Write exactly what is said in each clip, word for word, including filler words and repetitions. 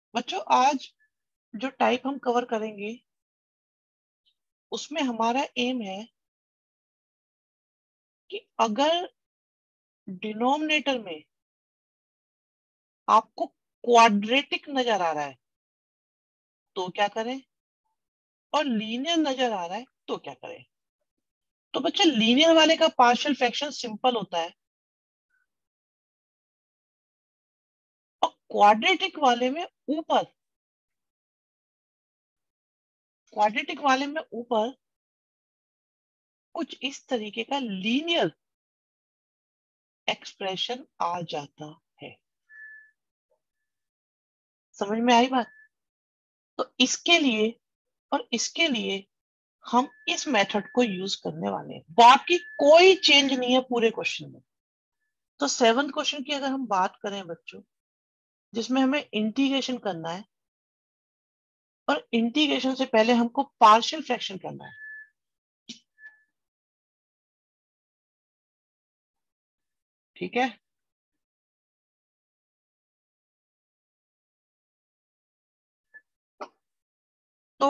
बच्चों आज जो टाइप हम कवर करेंगे उसमें हमारा एम है कि अगर डिनोमिनेटर में आपको क्वाड्रेटिक नजर आ रहा है तो क्या करें, और लीनियर नजर आ रहा है तो क्या करें। तो बच्चे लीनियर वाले का पार्शियल फ्रैक्शन सिंपल होता है और क्वाड्रेटिक वाले में ऊपर क्वाड्रेटिक वाले में ऊपर कुछ इस तरीके का लीनियर एक्सप्रेशन आ जाता है। समझ में आई बात? तो इसके लिए और इसके लिए हम इस मेथड को यूज करने वाले हैं, बाकी कोई चेंज नहीं है पूरे क्वेश्चन में। तो सेवन क्वेश्चन की अगर हम बात करें बच्चों, जिसमें हमें इंटीग्रेशन करना है और इंटीग्रेशन से पहले हमको पार्शियल फ्रैक्शन करना है। ठीक है, तो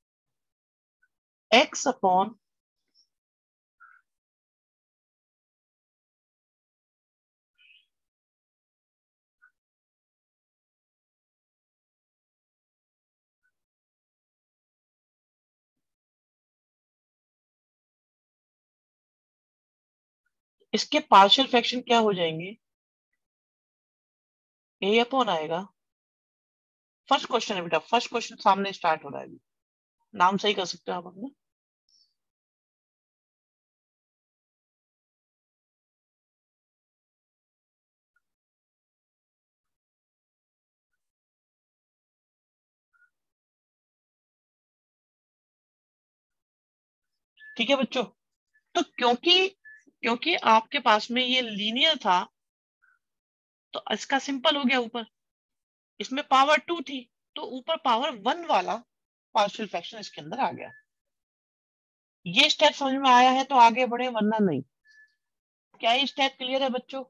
x अपॉन इसके पार्शियल फ्रैक्शन क्या हो जाएंगे, a अपॉन आएगा। फर्स्ट क्वेश्चन है बेटा, फर्स्ट क्वेश्चन सामने स्टार्ट हो रहा है अभी। नाम सही कर सकते हो आप अपना। ठीक है बच्चों, तो क्योंकि क्योंकि आपके पास में ये लीनियर था तो इसका सिंपल हो गया ऊपर, इसमें पावर टू थी तो ऊपर पावर वन वाला पार्शियल फ्रैक्शन इसके अंदर आ गया। ये स्टेप समझ में आया है तो आगे बढ़े, वरना नहीं। क्या ये स्टेप क्लियर है बच्चों?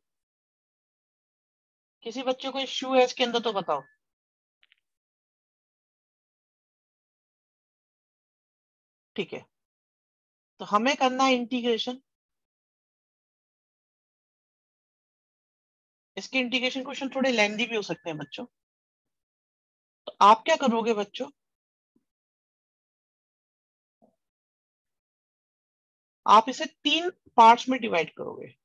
किसी बच्चों को इश्यू है इसके अंदर तो बताओ। ठीक है, तो हमें करना है इंटीग्रेशन। इसके इंटीग्रेशन क्वेश्चन थोड़े लेंदी भी हो सकते हैं बच्चों। तो आप क्या करोगे बच्चों, आप इसे तीन पार्ट्स में डिवाइड करोगे।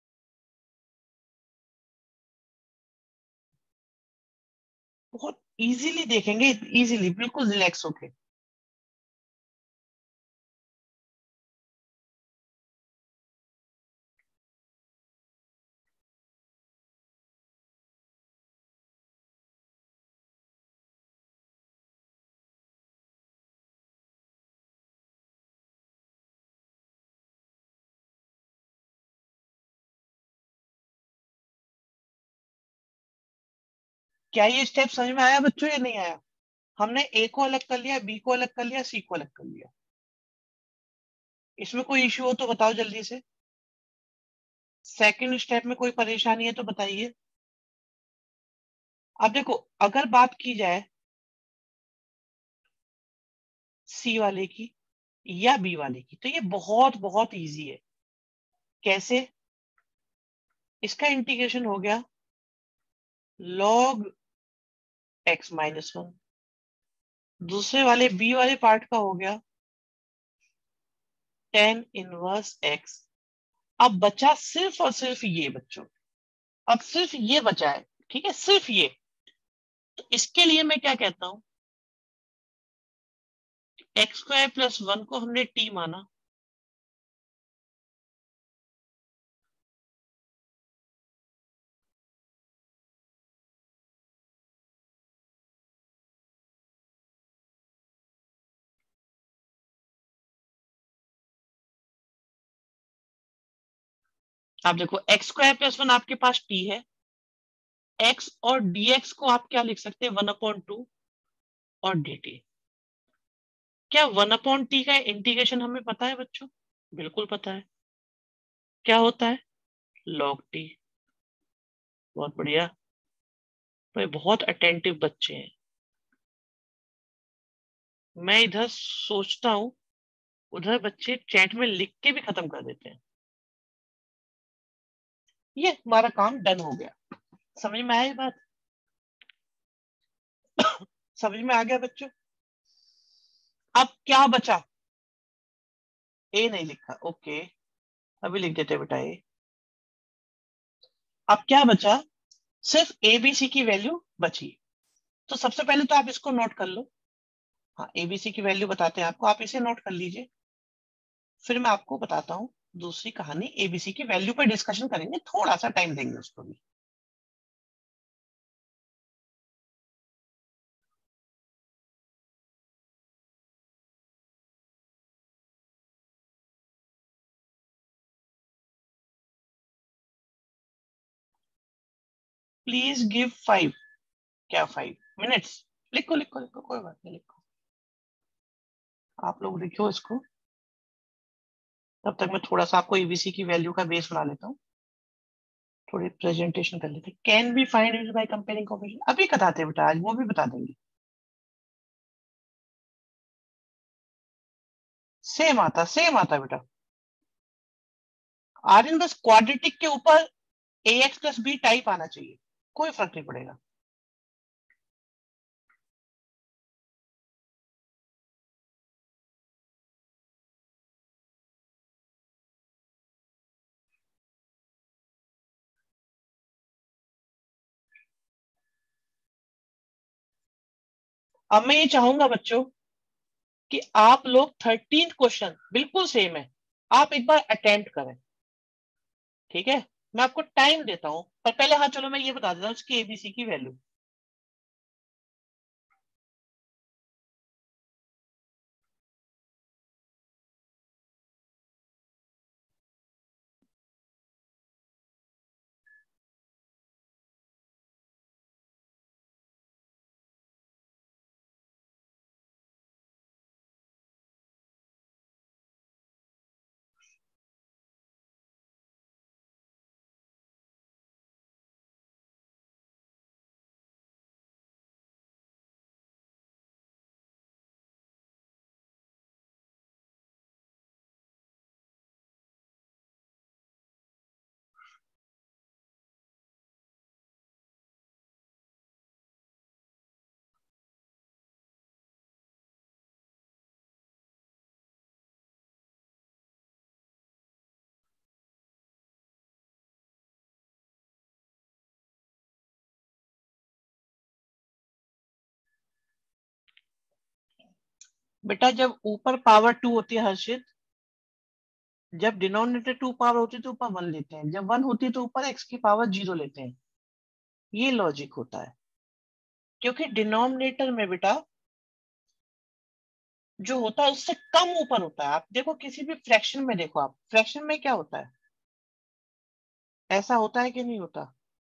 बहुत इजीली देखेंगे, इजीली, बिल्कुल रिलैक्स होके। क्या ये स्टेप समझ में आया बच्चों या नहीं आया? हमने ए को अलग कर लिया, बी को अलग कर लिया, सी को अलग कर लिया। इसमें कोई इश्यू हो तो बताओ जल्दी से। सेकंड स्टेप में कोई परेशानी है तो बताइए। अब देखो, अगर बात की जाए सी वाले की या बी वाले की तो ये बहुत बहुत इजी है। कैसे? इसका इंटीग्रेशन हो गया log x माइनस वन, दूसरे वाले बी वाले पार्ट का हो गया टेन इनवर्स x। अब बचा सिर्फ और सिर्फ ये बच्चों, अब सिर्फ ये बचा है। ठीक है, सिर्फ ये। तो इसके लिए मैं क्या कहता हूं, एक्स स्क्वायर प्लस वन को हमने टी माना, आप देखो एक्स स्क्वायर प्लस वन आपके पास टी है, एक्स और डीएक्स को आप क्या लिख सकते हैं, वन अपॉन टू और डी टी। क्या वन अपॉन टी का इंटीग्रेशन हमें पता है बच्चों? बिल्कुल पता है, क्या होता है, लॉग टी। बहुत बढ़िया, भाई बहुत अटेंटिव बच्चे हैं। मैं इधर सोचता हूं, उधर बच्चे चैट में लिख के भी खत्म कर देते हैं। ये हमारा काम डन हो गया। समझ में आई बात? समझ में आ गया बच्चों? अब क्या बचा? ए नहीं लिखा, ओके, अभी लिख देते बेटा ए। अब क्या बचा? सिर्फ एबीसी की वैल्यू बची। तो सबसे पहले तो आप इसको नोट कर लो। हाँ, एबीसी की वैल्यू बताते हैं आपको, आप इसे नोट कर लीजिए। फिर मैं आपको बताता हूँ दूसरी कहानी, एबीसी की वैल्यू पर डिस्कशन करेंगे, थोड़ा सा टाइम देंगे उसको भी। प्लीज गिव फाइव, क्या फाइव मिनट्स? लिखो लिखो लिखो, कोई बात नहीं, लिखो। आप लोग लिखो इसको, तब तक मैं थोड़ा सा आपको एबीसी की वैल्यू का बेस बना लेता हूँ। थोड़ी प्रेजेंटेशन कर लेते हैं। Can be find by comparing coefficient, अभी बताते हैं बेटा, आज वो भी बता देंगे। सेम आता, सेम आता बेटा। आर्यन बस क्वाड्रेटिक के ऊपर a x plus b type आना चाहिए, कोई फर्क नहीं पड़ेगा। अब मैं ये चाहूंगा बच्चों कि आप लोग थर्टीन क्वेश्चन बिल्कुल सेम है, आप एक बार अटेम्प्ट करें, ठीक है? मैं आपको टाइम देता हूं, पर पहले हाँ चलो मैं ये बता देता हूँ इसकी एबीसी की वैल्यू। बेटा जब ऊपर पावर टू होती है हर्षित, जब डिनोमिनेटर टू पावर होती है तो ऊपर वन लेते हैं, जब वन होती है तो ऊपर एक्स की पावर जीरो लेते हैं। ये लॉजिक होता है, क्योंकि डिनोमिनेटर में बेटा जो होता है उससे कम ऊपर होता है। आप देखो किसी भी फ्रैक्शन में, देखो आप फ्रैक्शन में क्या होता है, ऐसा होता है कि नहीं होता?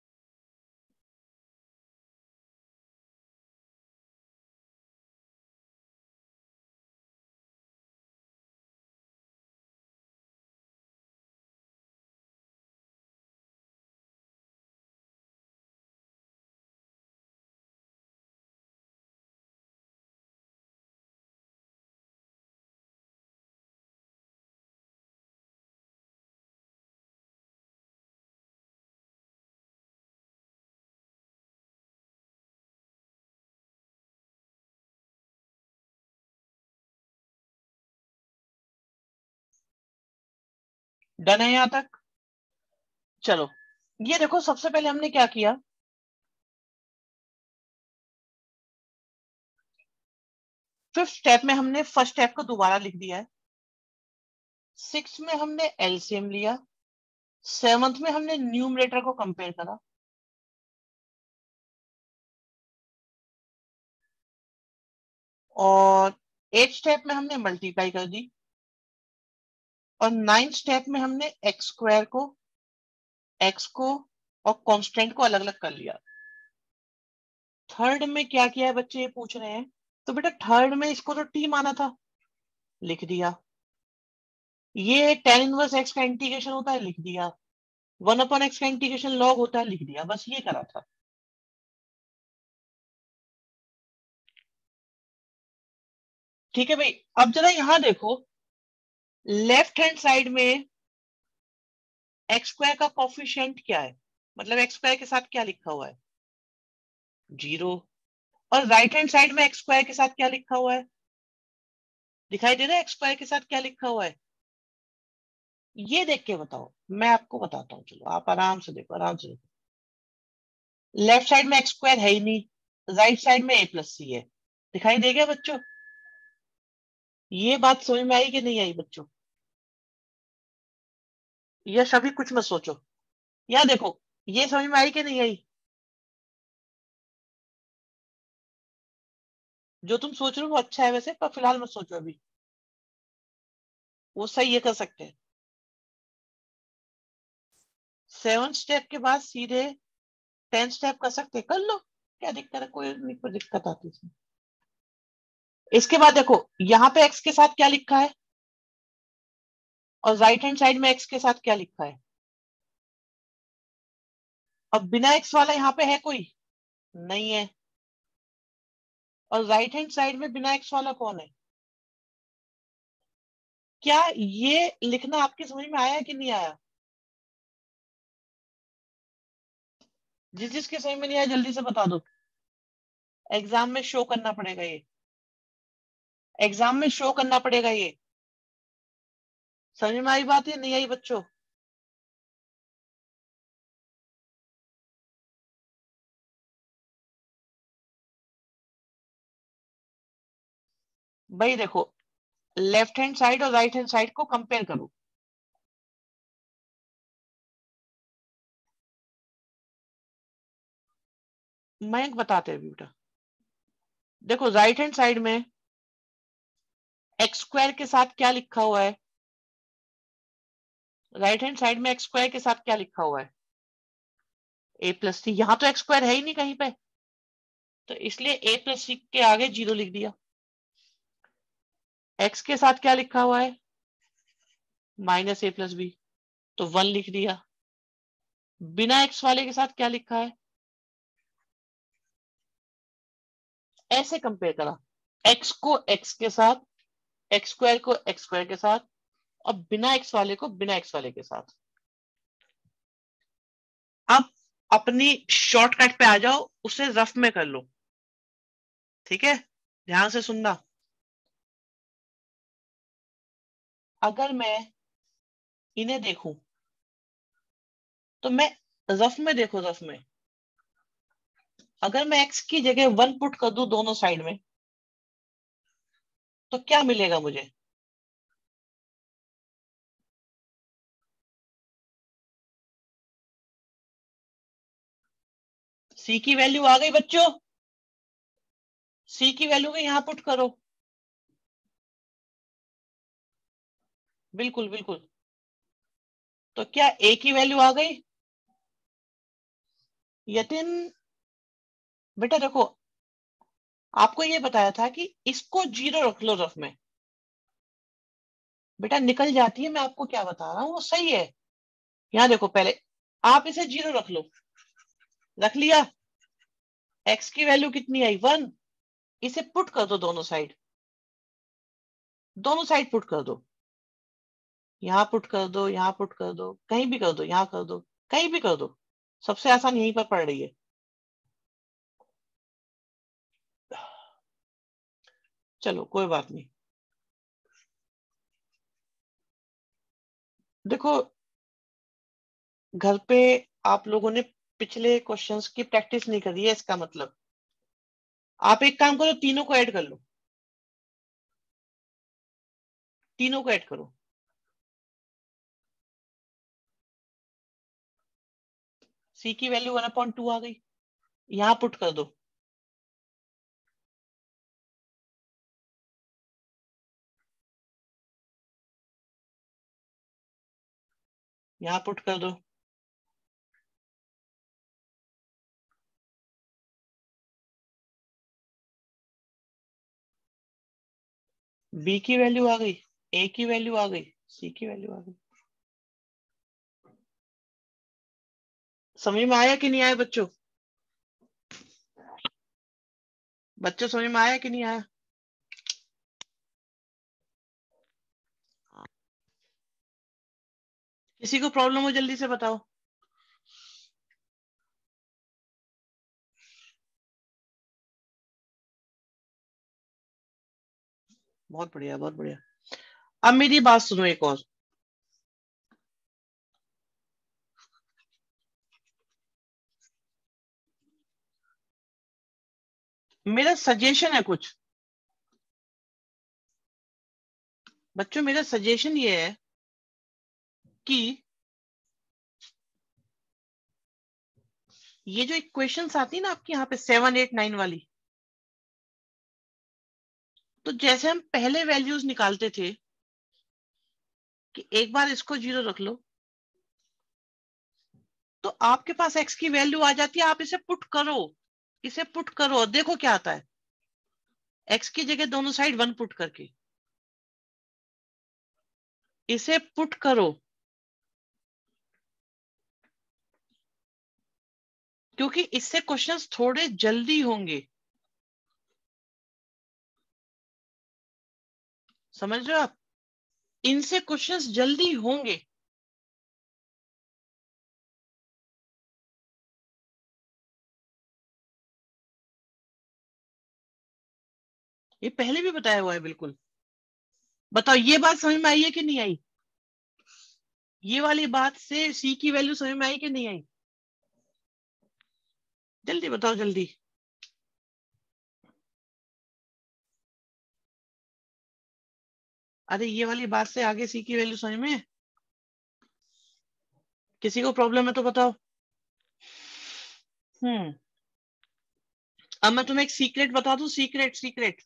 डन है यहां तक? चलो, ये देखो सबसे पहले हमने क्या किया, फिफ्थ स्टेप में हमने फर्स्ट स्टेप को दोबारा लिख दिया है। सिक्स में हमने एलसीएम लिया। सेवंथ में हमने न्यूमरेटर को कंपेयर करा। और एट स्टेप में हमने मल्टीप्लाई कर दी। और नाइन्थ स्टेप में हमने एक्स स्क्वायर को, एक्स को और कांस्टेंट को अलग अलग कर लिया। थर्ड में क्या किया है बच्चे, ये पूछ रहे हैं, तो बेटा थर्ड में इसको तो टी माना था, लिख दिया। ये टेन इनवर्स एक्स का इंटीग्रेशन होता है, लिख दिया। वन अपॉन एक्स का इंटीग्रेशन लॉग होता है, लिख दिया। बस ये करा था। ठीक है भाई। अब जरा यहां देखो, लेफ्ट हैंड साइड में एक्स स्क्वायर का कॉफिशिएंट क्या है, मतलब एक्स स्क्वायर के साथ क्या लिखा हुआ है, जीरो। और राइट हैंड साइड में एक्स स्क्वायर के साथ क्या लिखा हुआ है, दिखाई दे रहा है एक्स स्क्वायर के साथ क्या लिखा हुआ है, ये देख के बताओ। मैं आपको बताता हूँ, चलो आप आराम से देखो, आराम से देखो। लेफ्ट साइड में एक्स स्क्वायर है ही नहीं, राइट साइड में ए प्लस सी है, दिखाई दे गया बच्चों? ये बात समझ में आई कि नहीं आई बच्चों? ये सभी कुछ मत सोचो, या देखो, ये समझ में आई कि नहीं आई? जो तुम सोच रहे हो वो अच्छा है वैसे, पर फिलहाल मत सोचो अभी, वो सही ये कर सकते हैं। सेवन स्टेप के बाद सीधे टेन स्टेप कर सकते हैं, कर लो, क्या दिक्कत है, कोई नहीं, कोई दिक्कत आती इसमें। इसके बाद देखो, यहाँ पे एक्स के साथ क्या लिखा है, और राइट हैंड साइड में एक्स के साथ क्या लिखा है। अब बिना एक्स वाला यहाँ पे है कोई? नहीं है। और राइट हैंड साइड में बिना एक्स वाला कौन है? क्या ये लिखना आपकी समझ में आया कि नहीं आया? जिस जिसके समझ में नहीं आया जल्दी से बता दो, एग्जाम में शो करना पड़ेगा ये, एग्जाम में शो करना पड़ेगा ये। समझ में आई बात या नहीं आई बच्चों? भाई देखो, लेफ्ट हैंड साइड और राइट हैंड साइड को कंपेयर करो। मैं बताते हैं बेटा, देखो राइट हैंड साइड में एक्स स्क्वायर के साथ क्या लिखा हुआ है, राइट हैंड साइड में एक्स स्क्वायर के साथ क्या लिखा हुआ है, ए प्लस सी। यहां तो एक्स स्क्वायर है ही नहीं कहीं पे, तो इसलिए ए प्लस सी के आगे जीरो लिख दिया। एक्स के साथ क्या लिखा हुआ है, माइनस ए प्लस बी, तो वन लिख दिया। बिना एक्स वाले के साथ क्या लिखा है, ऐसे कंपेयर करा, एक्स को एक्स के साथ, एक्स स्क्वायर को एक्स स्क्वायर के साथ, और बिना एक्स वाले को बिना एक्स वाले के साथ। अब अपनी शॉर्टकट पे आ जाओ, उसे रफ में कर लो, ठीक है? ध्यान से सुनना। अगर मैं इन्हें देखूं, तो मैं रफ में, देखो रफ में, अगर मैं एक्स की जगह वन पुट कर दूं दोनों साइड में, तो क्या मिलेगा मुझे? सी की वैल्यू आ गई बच्चों, सी की वैल्यू को यहां पुट करो, बिल्कुल बिल्कुल। तो क्या ए की वैल्यू आ गई? यतिन बेटा देखो, आपको ये बताया था कि इसको जीरो रख लो रफ में, बेटा निकल जाती है, मैं आपको क्या बता रहा हूँ वो सही है। यहाँ देखो, पहले आप इसे जीरो रख लो, रख लिया, एक्स की वैल्यू कितनी आई, वन। इसे पुट कर दो दोनों साइड, दोनों साइड पुट कर दो, यहाँ पुट कर दो, यहाँ पुट कर दो, कहीं भी कर दो, यहाँ कर दो, कहीं भी कर दो, सबसे आसान यहीं पर पड़ रही है। चलो कोई बात नहीं। देखो, घर पे आप लोगों ने पिछले क्वेश्चंस की प्रैक्टिस नहीं करी है, इसका मतलब आप एक काम करो, तीनों को ऐड कर लो, तीनों को ऐड करो। सी की वैल्यू वन अपॉइंट टू आ गई, यहां पुट कर दो, यहां पुट कर दो, बी की वैल्यू आ गई, ए की वैल्यू आ गई, सी की वैल्यू आ गई। समझ में आया कि नहीं आया बच्चों? बच्चों समझ में आया कि नहीं आया? किसी को प्रॉब्लम हो जल्दी से बताओ। बहुत बढ़िया, बहुत बढ़िया। अब मेरी बात सुनो एक और। मेरा सजेशन है कुछ बच्चों, मेरा सजेशन ये है कि ये जो इक्वेशंस आती है ना आपकी यहाँ पे सेवन एट नाइन वाली, तो जैसे हम पहले वैल्यूज निकालते थे कि एक बार इसको जीरो रख लो तो आपके पास एक्स की वैल्यू आ जाती है, आप इसे पुट करो, इसे पुट करो, देखो क्या आता है। एक्स की जगह दोनों साइड वन पुट करके इसे पुट करो, क्योंकि इससे क्वेश्चंस थोड़े जल्दी होंगे। समझ रहे हो आप? इनसे क्वेश्चंस जल्दी होंगे। ये पहले भी बताया हुआ है बिल्कुल। बताओ ये बात समझ में आई है कि नहीं आई? ये वाली बात से सी की वैल्यू समझ में आई कि नहीं आई? जल्दी बताओ जल्दी। अरे ये वाली बात से आगे सी की वैल्यू समझ में? किसी को प्रॉब्लम है तो बताओ। हम्म। अब मैं तुम्हें एक सीक्रेट बता दूं, सीक्रेट सीक्रेट।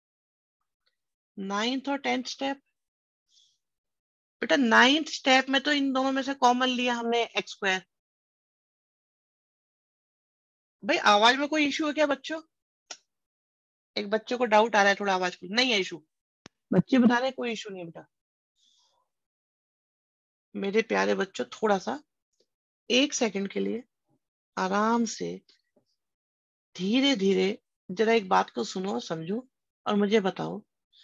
नाइन्थ और टेंथ स्टेप, बेटा नाइन्थ स्टेप में तो इन दोनों में से कॉमन लिया हमने एक्स स्क्वायर। भाई आवाज में कोई इशू है क्या बच्चों? एक बच्चे को डाउट आ रहा है थोड़ा, आवाज को नहीं है इशू। बच्चे बता रहे हैं कोई इशू नहीं है बेटा। मेरे प्यारे बच्चों थोड़ा सा एक सेकंड के लिए आराम से धीरे धीरे जरा एक बात को सुनो और समझो और मुझे बताओ।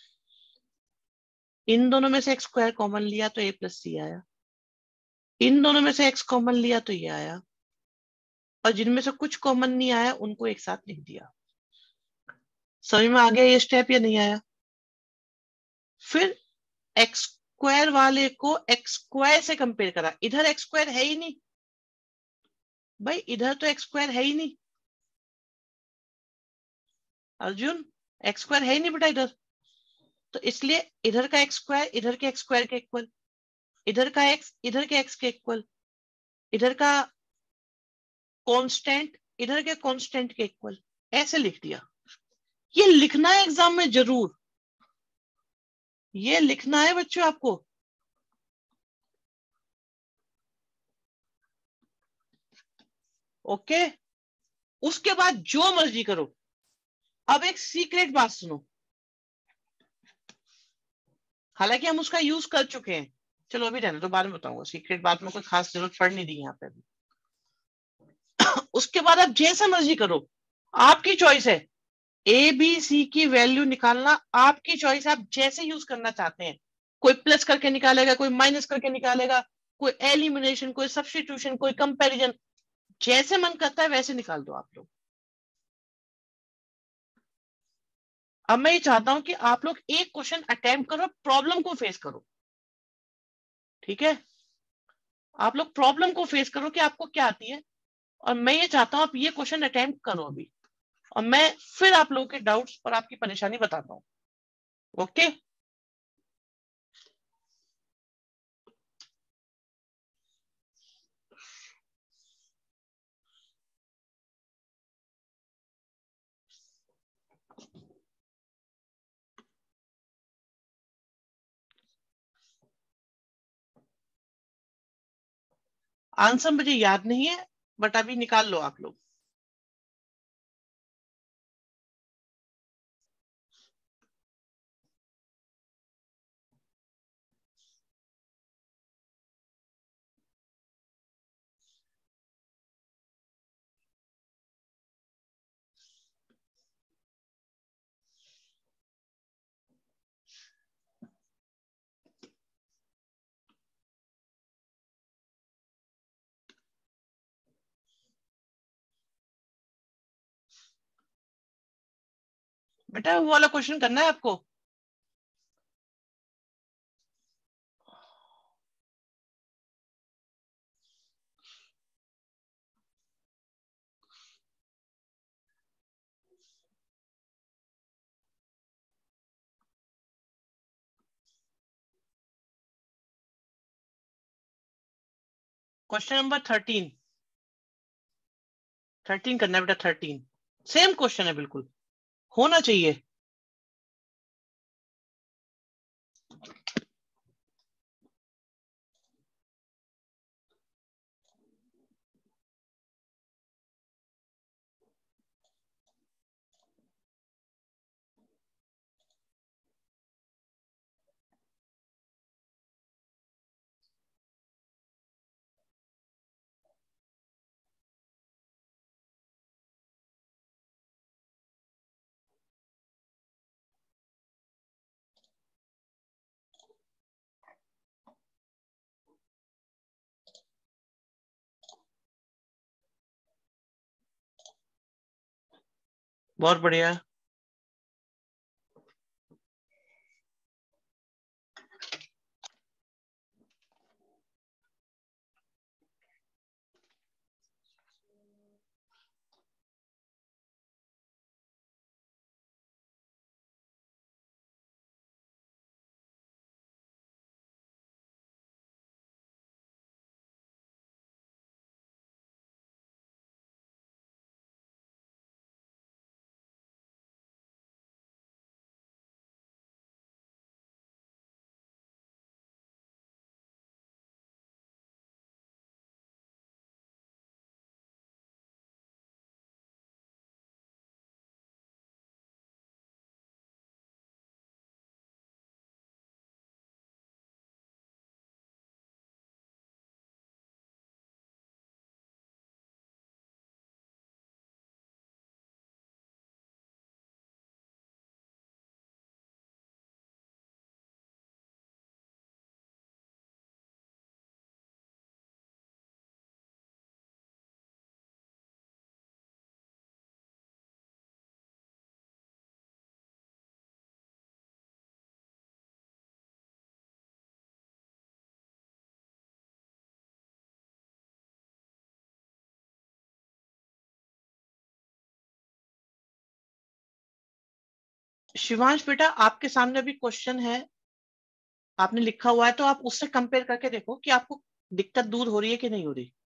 इन दोनों में से एक्स स्क्वायर कॉमन लिया तो ए प्लस सी आया, इन दोनों में से एक्स कॉमन लिया तो ये आया, और जिनमें से कुछ कॉमन नहीं आया उनको एक साथ लिख दिया। समझ में आ गया ये स्टेप या नहीं आया? फिर एक्स स्क्वायर वाले को एक्स स्क्वायर से कंपेयर करा, इधर एक्स स्क्वायर है ही नहीं। भाई इधर तो एक्स स्क्वायर है ही नहीं अर्जुन, एक्स स्क्वायर है ही नहीं बेटा इधर। तो इसलिए इधर का एक्स स्क्वायर इधर के एक्स स्क्वायर के इक्वल, इधर का एक्स इधर के एक्स के इक्वल, इधर का कांस्टेंट इधर के कांस्टेंट के इक्वल, ऐसे लिख दिया। ये लिखना है एग्जाम में जरूर, ये लिखना है बच्चों आपको। ओके। उसके बाद जो मर्जी करो। अब एक सीक्रेट बात सुनो, हालांकि हम उसका यूज कर चुके हैं, चलो अभी रहने तो बाद में बताऊंगा, सीक्रेट बात में कोई खास जरूरत पड़ नहीं दी यहाँ पे अभी। उसके बाद आप जैसा मर्जी करो, आपकी चॉइस है। ए बी सी की वैल्यू निकालना आपकी चॉइस, आप जैसे यूज करना चाहते हैं। कोई प्लस करके निकालेगा, कोई माइनस करके निकालेगा, कोई एलिमिनेशन, कोई सब्स्टिट्यूशन, कोई कंपैरिजन, जैसे मन करता है वैसे निकाल दो आप लोग। अब मैं ये चाहता हूं कि आप लोग एक क्वेश्चन अटेम्प्ट करो, प्रॉब्लम को फेस करो। ठीक है? आप लोग प्रॉब्लम को फेस करो कि आपको क्या आती है, और मैं ये चाहता हूं आप ये क्वेश्चन अटेम्प्ट करो अभी, और मैं फिर आप लोगों के डाउट्स और आपकी परेशानी बताता हूं। ओके? आंसर मुझे याद नहीं है, बट अभी निकाल लो आप लोग। बेटा वो वाला क्वेश्चन करना है आपको। क्वेश्चन नंबर थर्टीन, थर्टीन करना है बेटा, थर्टीन। सेम क्वेश्चन है बिल्कुल, होना चाहिए। बहुत बढ़िया। शिवांश बेटा आपके सामने भी क्वेश्चन है, आपने लिखा हुआ है, तो आप उससे कंपेयर करके देखो कि आपको दिक्कत दूर हो रही है कि नहीं हो रही।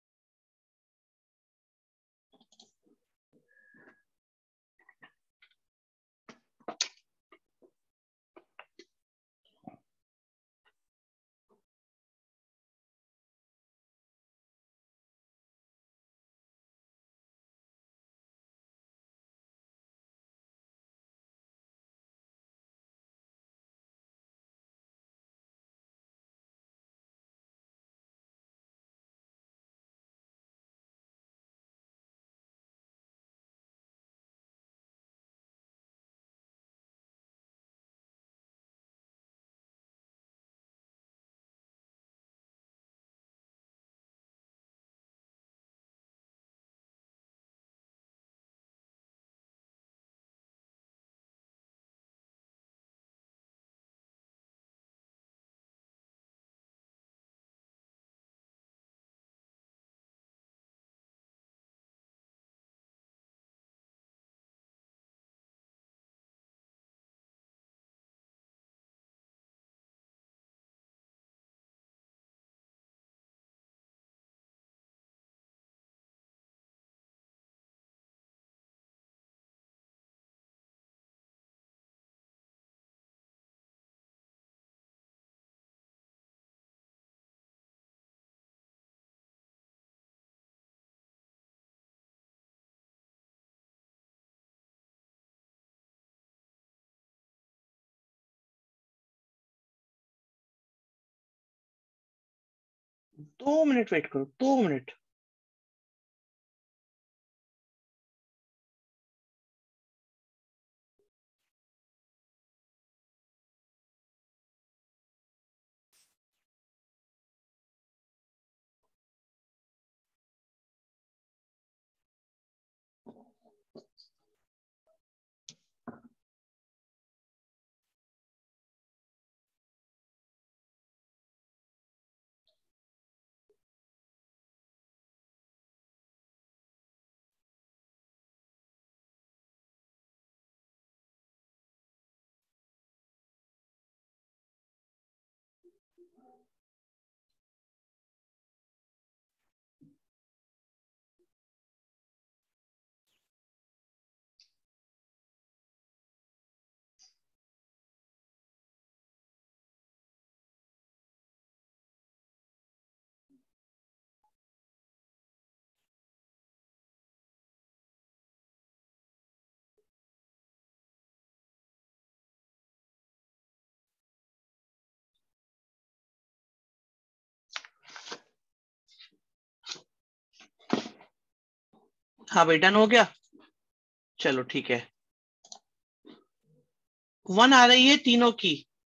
दो मिनट वेट करो, दो मिनट। हाँ भाई डन हो गया। चलो ठीक है, वन आ रही है तीनों की।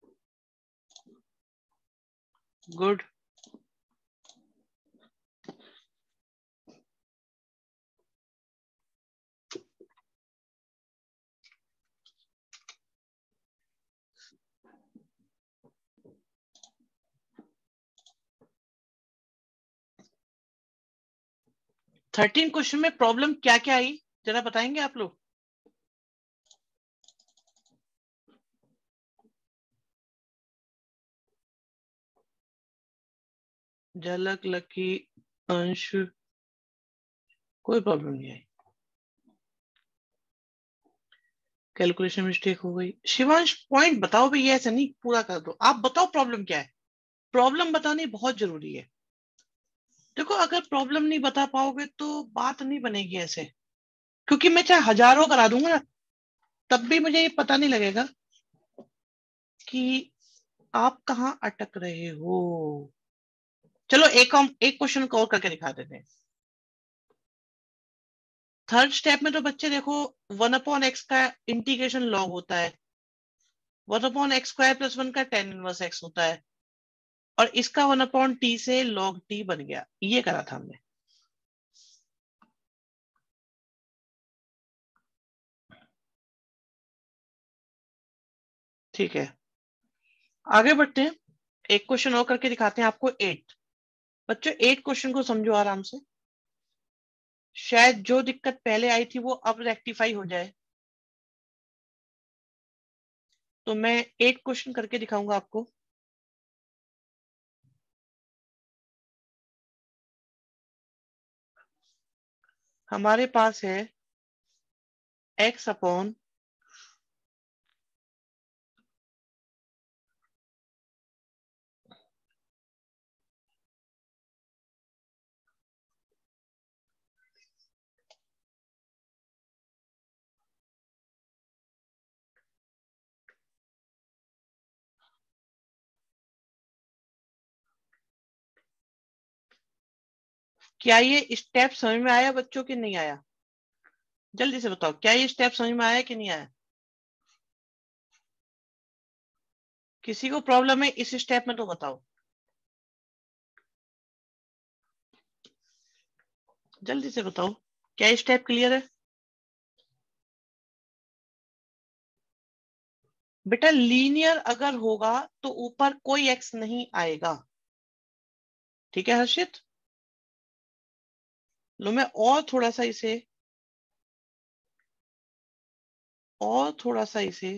गुड। थर्टीन क्वेश्चन में प्रॉब्लम क्या क्या आई जरा बताएंगे आप लोग? झलक, लकी, अंश, कोई प्रॉब्लम नहीं आई। कैलकुलेशन मिस्टेक हो गई। शिवांश पॉइंट बताओ भैया, ऐसा नहीं पूरा कर दो, आप बताओ प्रॉब्लम क्या है। प्रॉब्लम बतानी बहुत जरूरी है। देखो अगर प्रॉब्लम नहीं बता पाओगे तो बात नहीं बनेगी ऐसे, क्योंकि मैं चाहे हजारों करा दूंगा ना, तब भी मुझे ये पता नहीं लगेगा कि आप कहाँ अटक रहे हो। चलो एक हम एक क्वेश्चन को और करके दिखा देते हैं। थर्ड स्टेप में तो बच्चे देखो, वन अपॉन एक्स का इंटीग्रेशन लॉग होता है, one upon x square plus one का टेन इनवर्स एक्स होता है, और इसका वन अपॉन टी से लॉग टी बन गया। ये करा था हमने। ठीक है, आगे बढ़ते हैं। एक क्वेश्चन और करके दिखाते हैं आपको। एट बच्चों, एट क्वेश्चन को समझो आराम से। शायद जो दिक्कत पहले आई थी वो अब रेक्टिफाई हो जाए। तो मैं एट क्वेश्चन करके दिखाऊंगा आपको। हमारे पास है एक्स अपॉन क्या ये स्टेप समझ में आया बच्चों कि नहीं आया? जल्दी से बताओ, क्या ये स्टेप समझ में आया कि नहीं आया? किसी को प्रॉब्लम है इस स्टेप में तो बताओ, जल्दी से बताओ, क्या ये स्टेप क्लियर है? बेटा लीनियर अगर होगा तो ऊपर कोई एक्स नहीं आएगा। ठीक है हर्षित? लो मैं और थोड़ा सा इसे, और थोड़ा सा इसे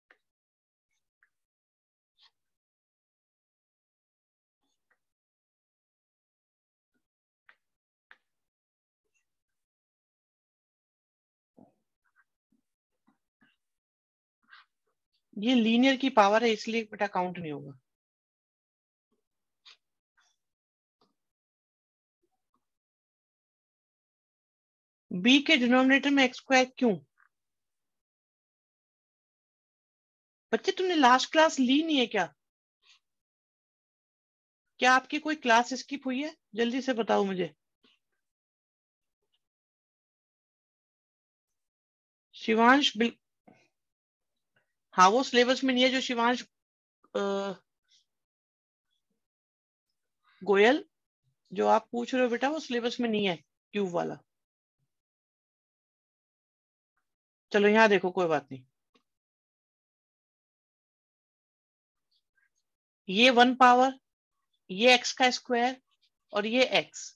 ये लीनियर की पावर है इसलिए बेटा काउंट नहीं होगा। बी के डिनोमिनेटर में एक्स स्क्वायर क्यों? बच्चे तुमने लास्ट क्लास ली नहीं है क्या? क्या आपकी कोई क्लास स्किप हुई है? जल्दी से बताओ मुझे। शिवांश बिल हाँ वो सिलेबस में नहीं है जो शिवांश अ, गोयल, जो आप पूछ रहे हो बेटा वो सिलेबस में नहीं है, क्यूब वाला। चलो यहाँ देखो, कोई बात नहीं। ये वन पावर, ये एक्स का स्क्वायर, और ये एक्स।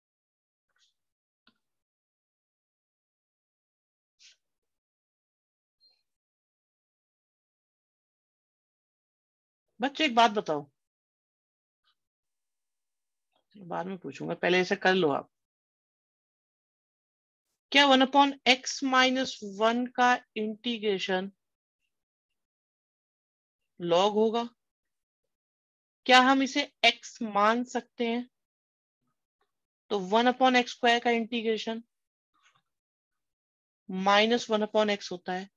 बच्चे एक बात बताओ, बाद में पूछूंगा, पहले ऐसे कर लो आप। क्या one upon x minus one का इंटीग्रेशन लॉग होगा? क्या हम इसे एक्स मान सकते हैं? तो वन अपॉन एक्स स्क्वायर का integration minus one upon x होता है।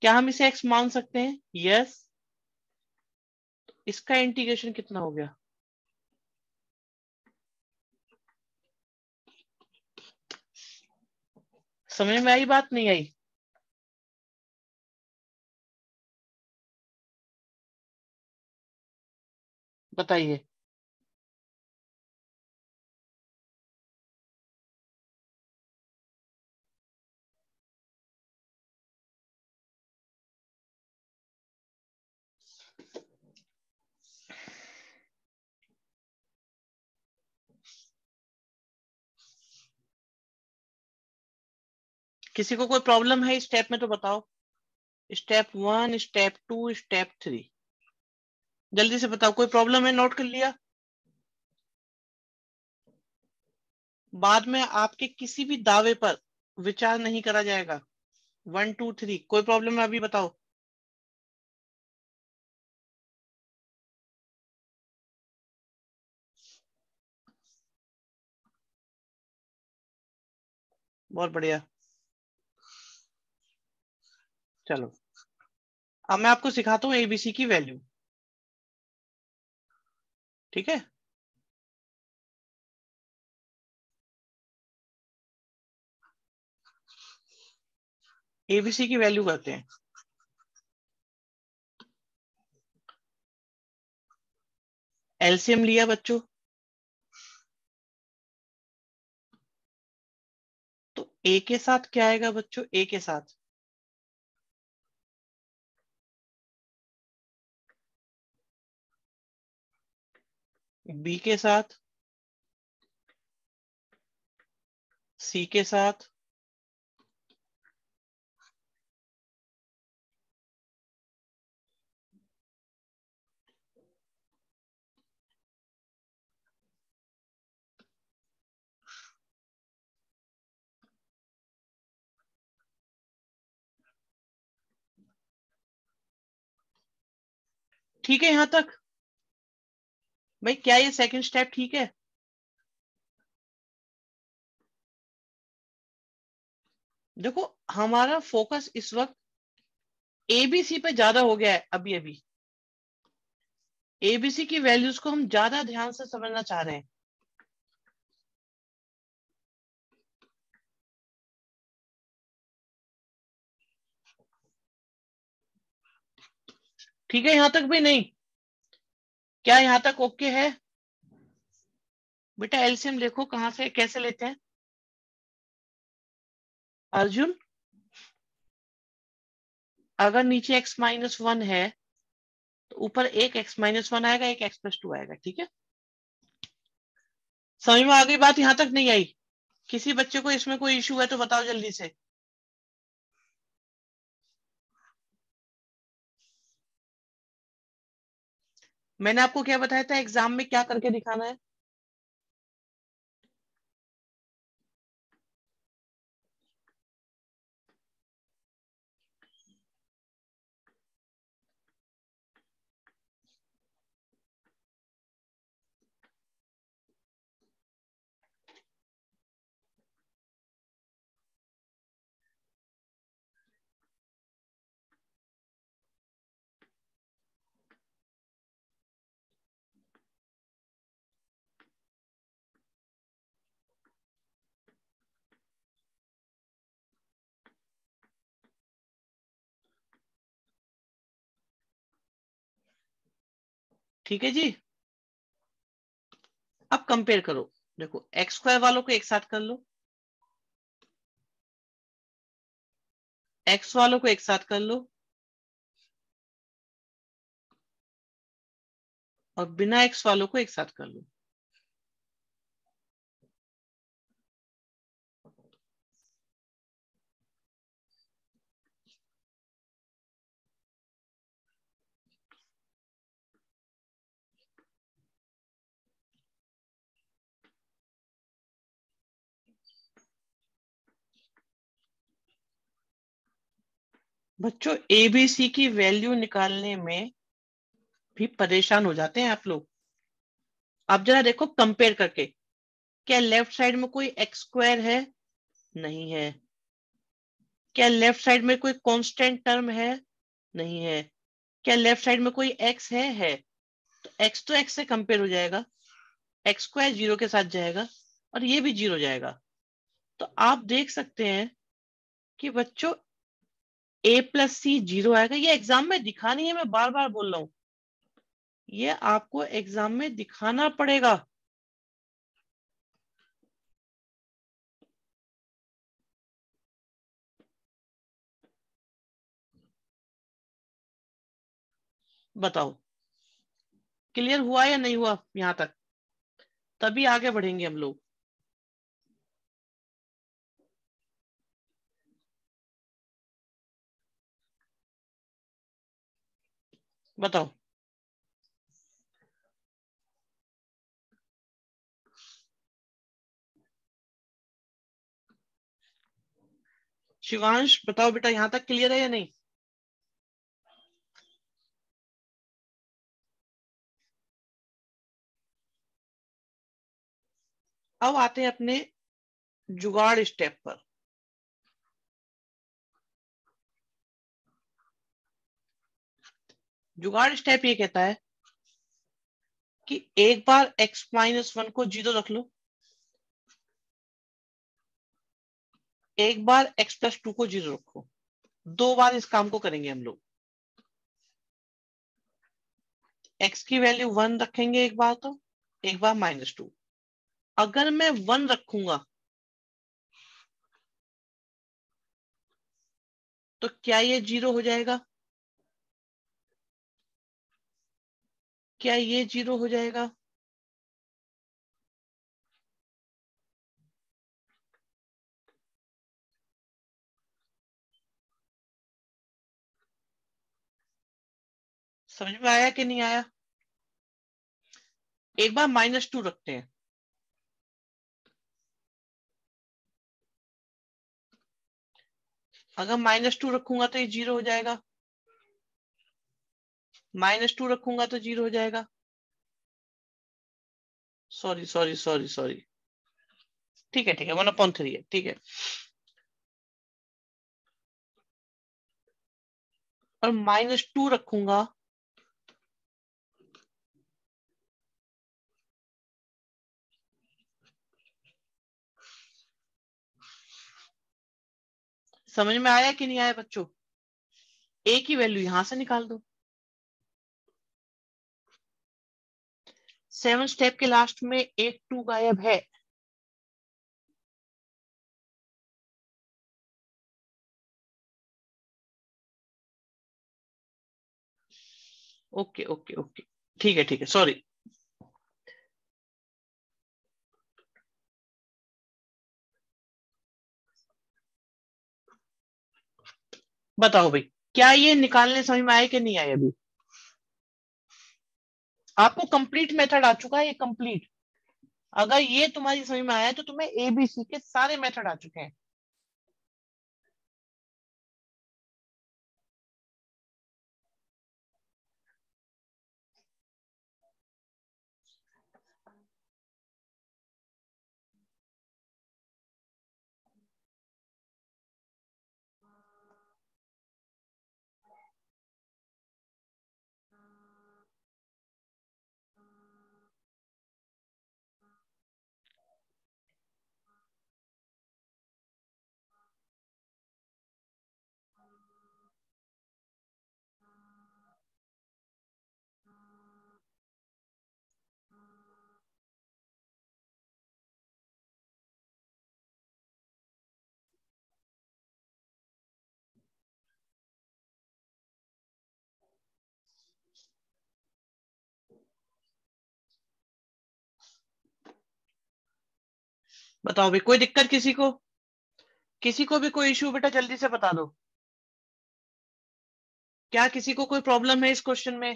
क्या हम इसे x मान सकते हैं? यस। इसका इंटीग्रेशन कितना हो गया? समझ में आई बात, नहीं आई? बताइए। किसी को कोई प्रॉब्लम है स्टेप में तो बताओ। Step one, step two, step three, जल्दी से बताओ। कोई प्रॉब्लम है? नोट कर लिया? बाद में आपके किसी भी दावे पर विचार नहीं करा जाएगा। वन टू थ्री, कोई प्रॉब्लम है? अभी बताओ। बहुत बढ़िया। चलो, अब मैं आपको सिखाता हूँ एबीसी की वैल्यू। ठीक है? एबीसी की वैल्यू करते हैं। एलसीएम लिया बच्चों, तो ए के साथ क्या आएगा बच्चों? ए के साथ बी के साथ, सी के साथ, ठीक है यहां तक? भाई क्या ये सेकंड स्टेप ठीक है? देखो, हमारा फोकस इस वक्त एबीसी पे ज्यादा हो गया है। अभी अभी एबीसी की वैल्यूज को हम ज्यादा ध्यान से समझना चाह रहे हैं। ठीक है यहां तक भी नहीं? क्या यहां तक ओके है? बेटा एलसीएम देखो कहां से कैसे लेते हैं। अर्जुन, अगर नीचे x माइनस वन है तो ऊपर एक x माइनस वन आएगा, एक x प्लस टू आएगा। ठीक है? समझ में आ गई बात? यहां तक नहीं आई? किसी बच्चे को इसमें कोई इशू है तो बताओ जल्दी से। मैंने आपको क्या बताया था एग्जाम में क्या करके दिखाना है? ठीक है जी। अब कंपेयर करो। देखो एक्स स्क्वायर वालों को एक साथ कर लो, एक्स वालों को एक साथ कर लो, और बिना एक्स वालों को एक साथ कर लो। बच्चों एबीसी की वैल्यू निकालने में भी परेशान हो जाते हैं आप लोग। आप जरा देखो कंपेयर करके, क्या लेफ्ट साइड में कोई एक्स स्क्वायर है? नहीं है। क्या लेफ्ट साइड में कोई कांस्टेंट टर्म है? नहीं है। क्या लेफ्ट साइड में कोई एक्स है? है। तो एक्स तो एक्स से कंपेयर हो जाएगा, एक्स स्क्वायर जीरो के साथ जाएगा और ये भी जीरो जाएगा। तो आप देख सकते हैं कि बच्चों ए प्लस सी जीरो आएगा। ये एग्जाम में दिखा नहीं है, मैं बार बार बोल रहा हूं, ये आपको एग्जाम में दिखाना पड़ेगा। बताओ क्लियर हुआ या नहीं हुआ यहां तक? तभी आगे बढ़ेंगे हम लोग। बताओ। शिवांश बताओ बेटा, यहां तक क्लियर है या नहीं? अब आते हैं अपने जुगाड़ स्टेप पर। जुगाड़ स्टेप ये कहता है कि एक बार x माइनस वन को जीरो रख लो, एक बार x प्लस टू को जीरो रखो। दो बार इस काम को करेंगे हम लोग। x की वैल्यू वन रखेंगे एक बार, तो एक बार माइनस टू। अगर मैं वन रखूंगा तो क्या ये जीरो हो जाएगा? क्या ये जीरो हो जाएगा? समझ में आया कि नहीं आया? एक बार माइनस टू रखते हैं। अगर माइनस टू रखूंगा तो ये जीरो हो जाएगा, माइनस टू रखूंगा तो जीरो हो जाएगा। सॉरी सॉरी सॉरी सॉरी, ठीक है ठीक है, वन अपॉन थ्री है, ठीक है। और माइनस टू रखूंगा समझ में आया कि नहीं आया बच्चों? ए की वैल्यू यहां से निकाल दो। सेवन स्टेप के लास्ट में एक टू गायब है। ओके ओके ओके, ठीक है ठीक है, सॉरी। बताओ भाई, क्या ये निकालने समझ में आए कि नहीं आए? अभी आपको कंप्लीट मेथड आ चुका है, ये कंप्लीट। अगर ये तुम्हारी समझ में आया तो तुम्हें एबीसी के सारे मेथड आ चुके हैं। बताओ भाई, कोई दिक्कत किसी को? किसी को भी कोई इश्यू बेटा जल्दी से बता दो। क्या किसी को कोई प्रॉब्लम है इस क्वेश्चन में?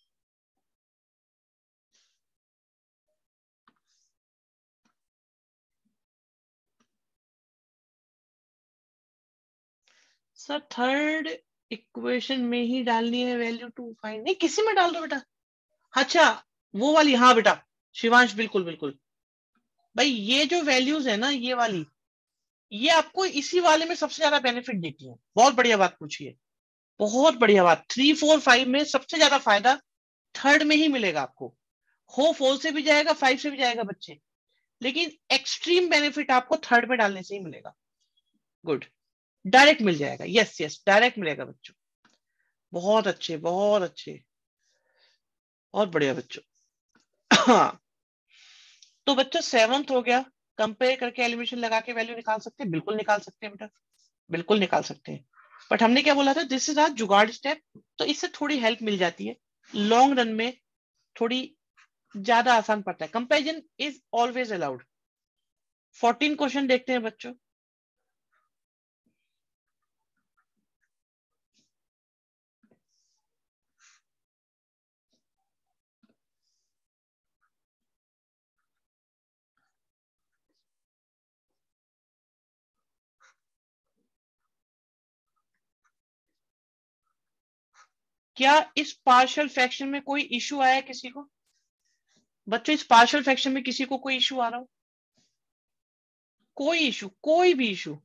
सर थर्ड इक्वेशन में ही डालनी है वैल्यू टू फाइंड? नहीं, किसी में डाल दो बेटा। अच्छा, वो वाली, हाँ बेटा शिवांश, बिल्कुल बिल्कुल। भाई ये जो वैल्यूज है ना, ये वाली, ये आपको इसी वाले में सबसे ज्यादा बेनिफिट देती है। बहुत बढ़िया बात पूछी है, बहुत बढ़िया बात। थ्री फोर फाइव में सबसे ज्यादा फायदा थर्ड में ही मिलेगा आपको। हो फोर से भी जाएगा, फाइव से भी जाएगा बच्चे, लेकिन एक्सट्रीम बेनिफिट आपको थर्ड में डालने से ही मिलेगा। गुड, डायरेक्ट मिल जाएगा। यस यस, डायरेक्ट मिलेगा बच्चों। बहुत अच्छे, बहुत अच्छे, बहुत बढ़िया बच्चों। हाँ, तो बच्चों सेवंथ हो गया। कंपेयर करके एलिमिनेशन लगा के वैल्यू निकाल सकते हैं, बिल्कुल निकाल सकते हैं बेटा, बिल्कुल निकाल सकते हैं। बट हमने क्या बोला था, दिस इज आवर जुगाड़ स्टेप। तो इससे थोड़ी हेल्प मिल जाती है, लॉन्ग रन में थोड़ी ज्यादा आसान पड़ता है। Comparison is always allowed. Fourteen question देखते हैं बच्चों। क्या इस पार्शियल फ्रैक्शन में कोई इश्यू आया है किसी को? बच्चों, इस पार्शियल फ्रैक्शन में किसी को कोई इश्यू आ रहा हो? कोई इशू, कोई भी इशू?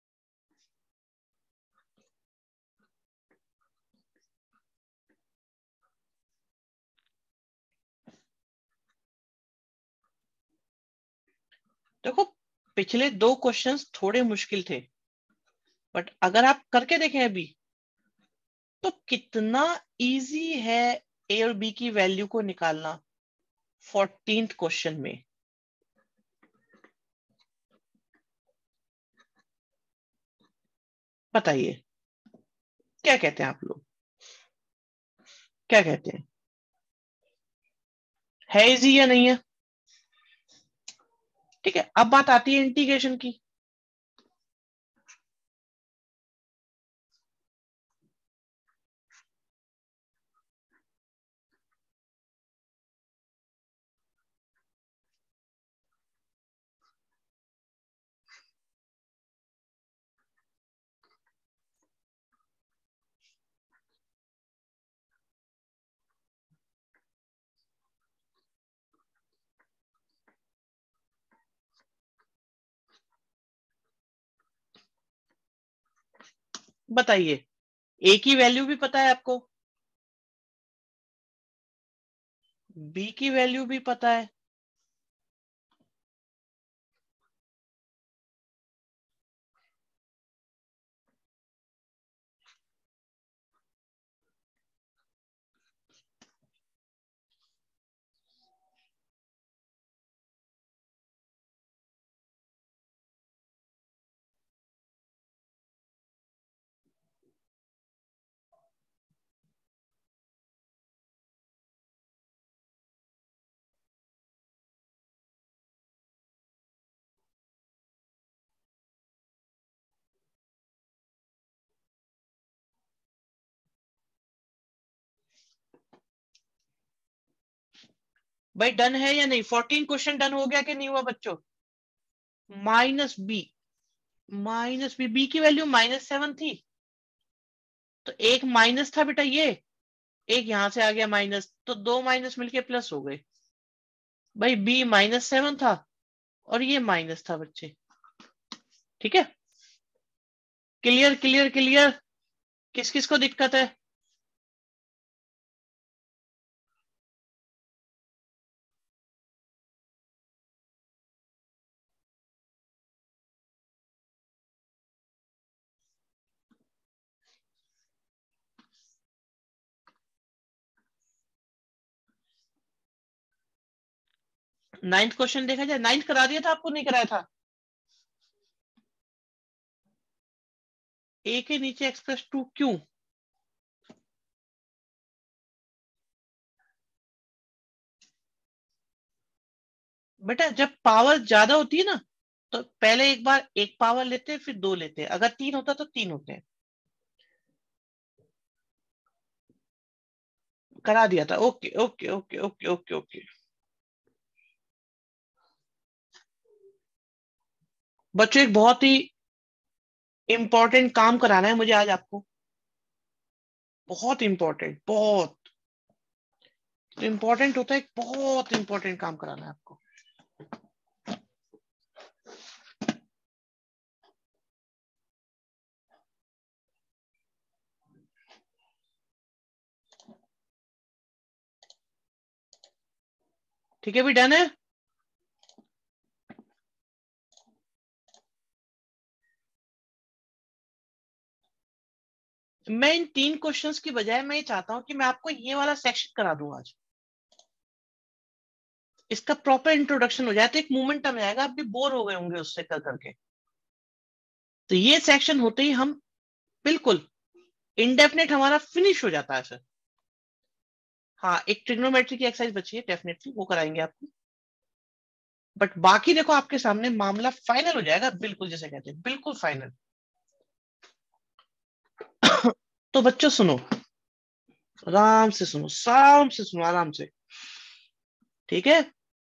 देखो, पिछले दो क्वेश्चंस थोड़े मुश्किल थे, बट अगर आप करके देखें अभी, तो कितना इजी है ए और बी की वैल्यू को निकालना फोर्टीन्थ क्वेश्चन में। बताइए, क्या कहते हैं आप लोग, क्या कहते हैं, है इजी या नहीं है? ठीक है, अब बात आती है इंटीग्रेशन की। बताइए, ए की वैल्यू भी पता है आपको, बी की वैल्यू भी पता है, भाई डन है या नहीं? फोर्टीन क्वेश्चन डन हो गया कि नहीं हुआ बच्चों? Minus b, minus b, b की वैल्यू माइनस सेवन थी, तो एक माइनस था बेटा ये, एक यहां से आ गया माइनस, तो दो माइनस मिलके प्लस हो गए। भाई बी माइनस सेवन था और ये माइनस था बच्चे। ठीक है, क्लियर क्लियर क्लियर। किस किस को दिक्कत है? नाइन्थ क्वेश्चन देखा जाए। नाइन्थ करा दिया था आपको, नहीं कराया था? ए के नीचे एक्सप्रेस टू क्यों? बेटा जब पावर ज्यादा होती है ना, तो पहले एक बार एक पावर लेते हैं, फिर दो लेते हैं। अगर तीन होता तो तीन होते हैं। करा दिया था। Okay okay okay okay okay okay. बच्चों, एक बहुत ही इंपॉर्टेंट काम कराना है मुझे आज आपको। बहुत इंपॉर्टेंट, बहुत इंपॉर्टेंट होता है, एक बहुत इंपॉर्टेंट काम कराना है आपको। ठीक है भी, डन है। मैं इन तीन क्वेश्चंस की बजाय मैं ये चाहता हूं कि मैं आपको ये वाला सेक्शन करा दूं आज, इसका प्रॉपर इंट्रोडक्शन हो जाए तो एक मोमेंटम आएगा, आप भी बोर हो गए होंगे उससे कर करके। तो ये सेक्शन होते ही हम बिल्कुल इंडेफिनेट हमारा फिनिश हो जाता है सर। हाँ, एक ट्रिग्नोमेट्री की एक्सरसाइज बची है, डेफिनेटली वो कराएंगे आपको, बट बाकी देखो आपके सामने मामला फाइनल हो जाएगा, बिल्कुल जैसे कहते हैं बिल्कुल फाइनल। तो बच्चों सुनो, आराम से सुनो, आराम से सुनो, आराम से, ठीक है।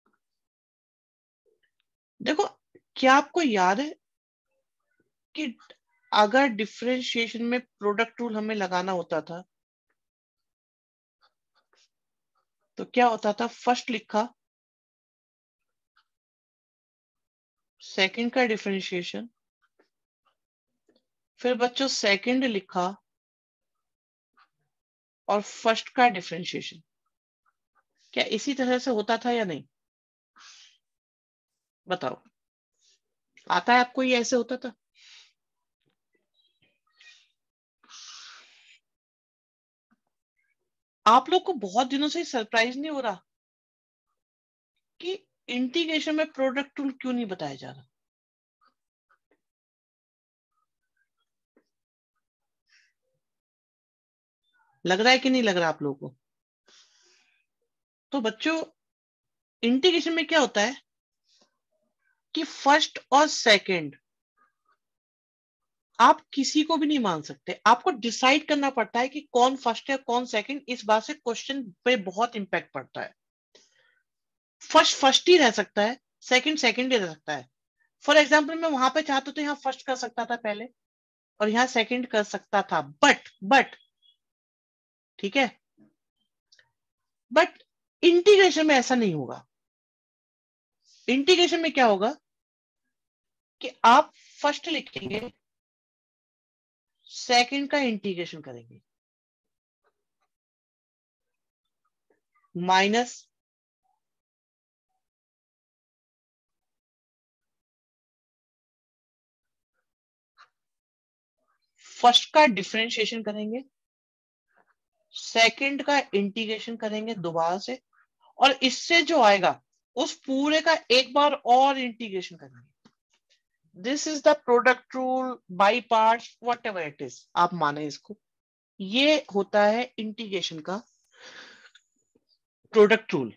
देखो, क्या आपको याद है कि अगर डिफरेंशिएशन में प्रोडक्ट रूल हमें लगाना होता था तो क्या होता था? फर्स्ट लिखा सेकंड का डिफरेंशिएशन, फिर बच्चों सेकंड लिखा और फर्स्ट का डिफरेंशिएशन। क्या इसी तरह से होता था या नहीं? बताओ, आता है आपको ये ऐसे होता था? आप लोग को बहुत दिनों से सरप्राइज नहीं हो रहा कि इंटीग्रेशन में प्रोडक्ट रूल क्यों नहीं बताया जा रहा? लग रहा है कि नहीं लग रहा आप लोगों को? तो बच्चों, इंटीग्रेशन में क्या होता है कि फर्स्ट और सेकंड आप किसी को भी नहीं मान सकते, आपको डिसाइड करना पड़ता है कि कौन फर्स्ट है कौन सेकंड। इस बात से क्वेश्चन पे बहुत इंपैक्ट पड़ता है। फर्स्ट फर्स्ट ही रह सकता है, सेकंड सेकंड ही रह सकता है। फॉर एग्जाम्पल, मैं वहां पे चाहता तो यहाँ फर्स्ट कर सकता था पहले और यहाँ सेकंड कर सकता था, बट बट ठीक है, बट इंटीग्रेशन में ऐसा नहीं होगा। इंटीग्रेशन में क्या होगा कि आप फर्स्ट लिखेंगे, सेकंड का इंटीग्रेशन करेंगे, माइनस फर्स्ट का डिफरेंशिएशन करेंगे, सेकंड का इंटीग्रेशन करेंगे दोबारा से, और इससे जो आएगा उस पूरे का एक बार और इंटीग्रेशन करेंगे। This is the product rule by parts, whatever it is, आप माने इसको। ये होता है इंटीग्रेशन का प्रोडक्ट रूल।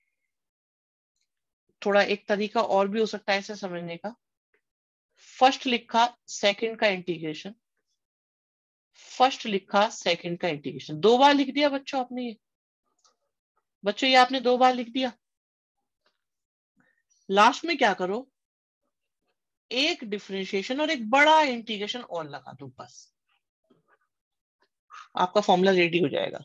थोड़ा एक तरीका और भी हो सकता है इसे समझने का। फर्स्ट लिखा सेकंड का इंटीग्रेशन, फर्स्ट लिखा सेकंड का इंटीग्रेशन, दो बार लिख दिया बच्चों आपने ये, बच्चों ये आपने दो बार लिख दिया। लास्ट में क्या करो, एक डिफरेंशिएशन और एक बड़ा इंटीग्रेशन और लगा दो, बस आपका फॉर्मूला रेडी हो जाएगा।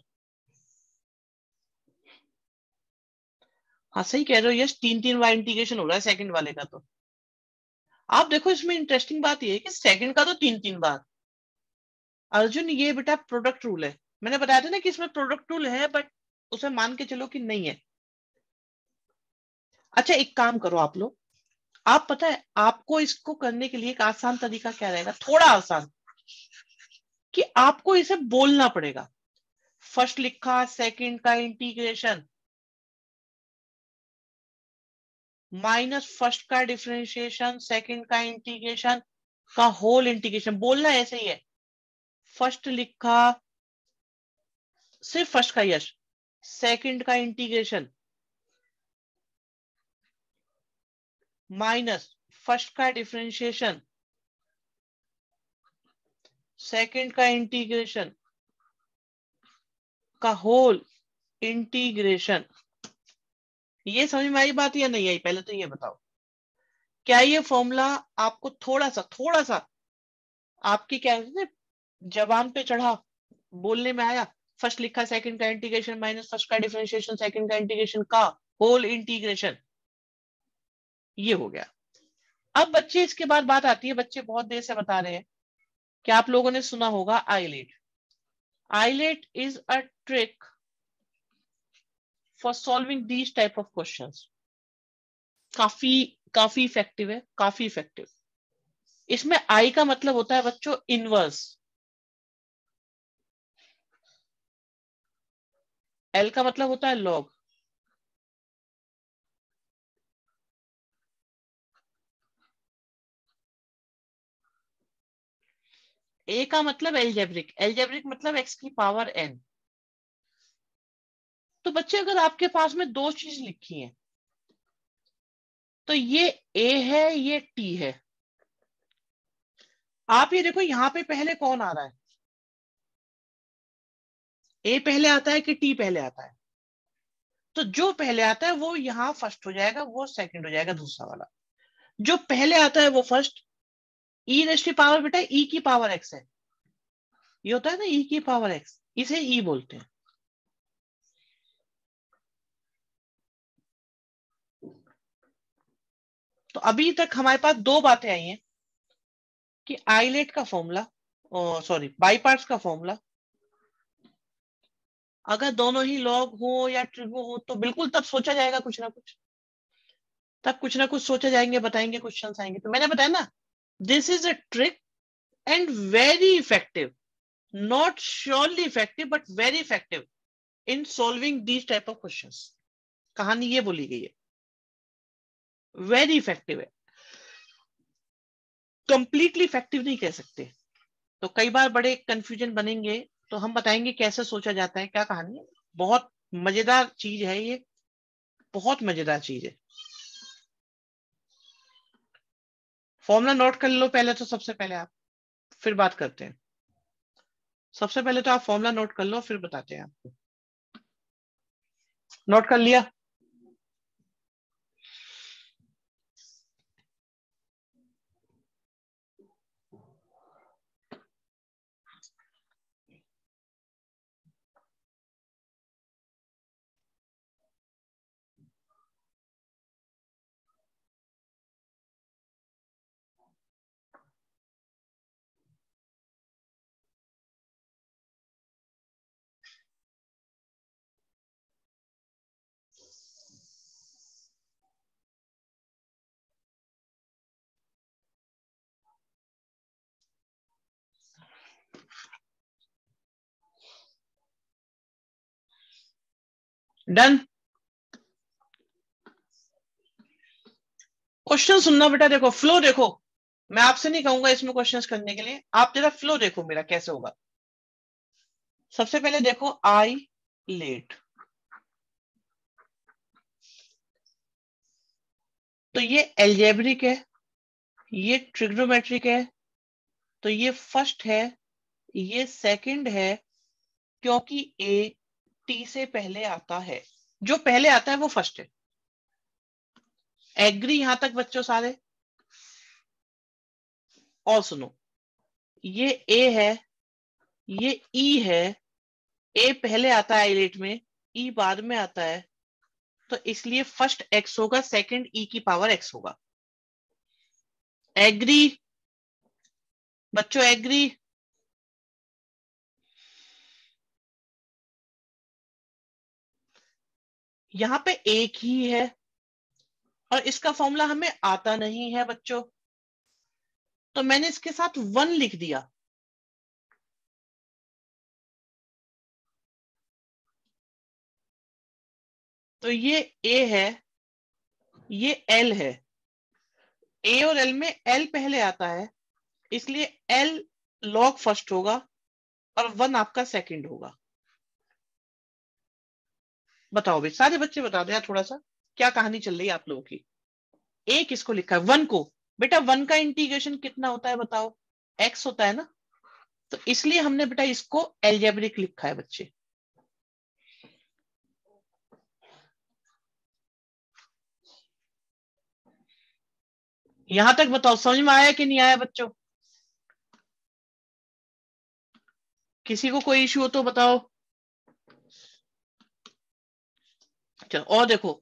हाँ सही कह रहे हो, यस, तीन तीन बार इंटीग्रेशन हो रहा है सेकंड वाले का। तो आप देखो, इसमें इंटरेस्टिंग बात यह है कि सेकंड का तो तीन तीन बार। अर्जुन, ये बेटा प्रोडक्ट रूल है, मैंने बताया था ना कि इसमें प्रोडक्ट रूल है, बट उसे मान के चलो कि नहीं है। अच्छा, एक काम करो आप लोग, आप पता है आपको इसको करने के लिए एक आसान तरीका क्या रहेगा, थोड़ा आसान, कि आपको इसे बोलना पड़ेगा। फर्स्ट लिखा सेकंड का इंटीग्रेशन माइनस फर्स्ट का डिफरेंशिएशन सेकंड का इंटीग्रेशन का होल इंटीग्रेशन, बोलना ऐसे ही है। फर्स्ट लिखा सिर्फ फर्स्ट का, यश, सेकंड का इंटीग्रेशन माइनस फर्स्ट का डिफरेंशिएशन सेकंड का इंटीग्रेशन का होल इंटीग्रेशन। ये समझ में आई बात या नहीं आई? पहले तो ये बताओ, क्या ये फॉर्मूला आपको थोड़ा सा थोड़ा सा आपकी क्या है जबान पे चढ़ा, बोलने में आया? फर्स्ट लिखा सेकंड का इंटीग्रेशन माइनस फर्स्ट का डिफरेंशिएशन सेकंड का इंटीग्रेशन का होल इंटीग्रेशन, ये हो गया। अब बच्चे, इसके बाद बात आती है, बच्चे बहुत देर से बता रहे हैं कि आप लोगों ने सुना होगा ILATE. ILATE is a trick for solving these type of questions. काफी काफी इफेक्टिव है, काफी इफेक्टिव। इसमें आई का मतलब होता है बच्चों इनवर्स, एल का मतलब होता है लॉग, ए का मतलब एल्जेब्रिक, एल्जेब्रिक मतलब एक्स की पावर एन। तो बच्चे अगर आपके पास में दो चीज लिखी है, तो ये ए है, ये टी है। आप ये देखो यहां पे पहले कौन आ रहा है, ए पहले आता है कि टी पहले आता है? तो जो पहले आता है वो यहां फर्स्ट हो जाएगा, वो सेकंड हो जाएगा दूसरा वाला। जो पहले आता है वो फर्स्ट। ई रेस्ट की पावर बेटा ई की पावर एक्स है, ये होता है ना ई की पावर एक्स, इसे ई बोलते हैं। तो अभी तक हमारे पास दो बातें आई हैं कि आइलेट का फॉर्मूला, सॉरी बाई पार्ट्स का फॉर्मूला, अगर दोनों ही लॉग हो या ट्रिगो हो तो बिल्कुल तब सोचा जाएगा कुछ ना कुछ, तब कुछ ना कुछ सोचा जाएंगे, बताएंगे, क्वेश्चन आएंगे। तो मैंने बताया ना, this is a trick and very effective, not surely effective but very effective in solving these type of questions. कहानी ये बोली गई है, वेरी इफेक्टिव है, कंप्लीटली इफेक्टिव नहीं कह सकते। तो कई बार बड़े कंफ्यूजन बनेंगे, तो हम बताएंगे कैसे सोचा जाता है, क्या कहानी है। बहुत मजेदार चीज है ये, बहुत मजेदार चीज है। फॉर्मूला नोट कर लो पहले, तो सबसे पहले आप, फिर बात करते हैं। सबसे पहले तो आप फॉर्मूला नोट कर लो, फिर बताते हैं आपको। नोट कर लिया? डन। क्वेश्चन सुनना बेटा, देखो फ्लो देखो, मैं आपसे नहीं कहूंगा इसमें क्वेश्चंस करने के लिए, आप जरा फ्लो देखो मेरा कैसे होगा। सबसे पहले देखो आई लेट, तो ये एल्जेब्रिक है, ये ट्रिग्नोमेट्रिक है, तो ये फर्स्ट है, ये सेकंड है, क्योंकि ए टी से पहले आता है, जो पहले आता है वो फर्स्ट है। एग्री यहां तक बच्चों सारे? और सुनो, ये ए है, ये ई है, ए पहले आता है आइलेट में, ई बाद में आता है, तो इसलिए फर्स्ट एक्स होगा, सेकंड ई की पावर एक्स होगा। एग्री बच्चों, एग्री? यहां पे एक ही है और इसका फॉर्मूला हमें आता नहीं है बच्चों, तो मैंने इसके साथ वन लिख दिया। तो ये ए है, ये एल है, ए और एल में एल पहले आता है, इसलिए एल लॉग फर्स्ट होगा और वन आपका सेकंड होगा। बताओ भाई, सारे बच्चे बता दो यार थोड़ा सा, क्या कहानी चल रही है आप लोगों की। ए किसको लिखा है? वन को। बेटा वन का इंटीग्रेशन कितना होता है बताओ? एक्स होता है ना, तो इसलिए हमने बेटा इसको एल्जेब्रिक लिखा है बच्चे। यहां तक बताओ समझ में आया कि नहीं आया बच्चों? किसी को कोई इश्यू हो तो बताओ। चलो और देखो,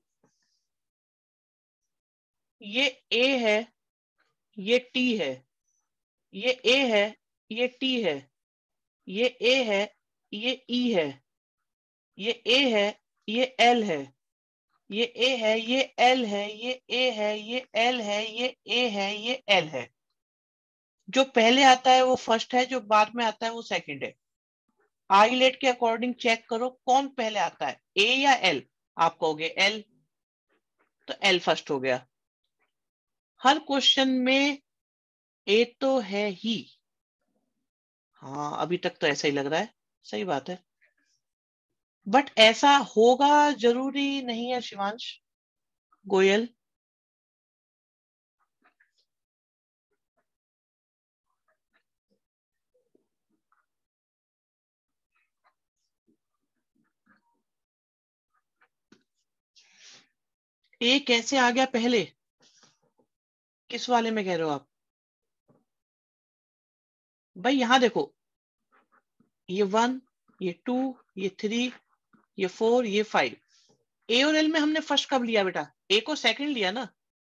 ये ए है, ये टी है, ये ए है, ये टी है, ये ए है, ये ई है, ये ए है, ये एल है, ये ए है, ये एल है, ये ए है, ये एल है, ये ए है, ये एल है। जो पहले आता है वो फर्स्ट है, जो बाद में आता है वो सेकंड है। आईलेट के अकॉर्डिंग चेक करो कौन पहले आता है, ए या एल। आप कहोगे एल, तो एल फर्स्ट हो गया। हर क्वेश्चन में ए तो है ही। हाँ, अभी तक तो ऐसा ही लग रहा है, सही बात है, बट ऐसा होगा जरूरी नहीं है शिवांश गोयल। ए कैसे आ गया पहले, किस वाले में कह रहे हो आप? भाई यहां देखो, ये वन, ये टू, ये थ्री, ये फोर, ये फाइव। ए और एल में हमने फर्स्ट कब लिया बेटा? ए को सेकंड लिया ना,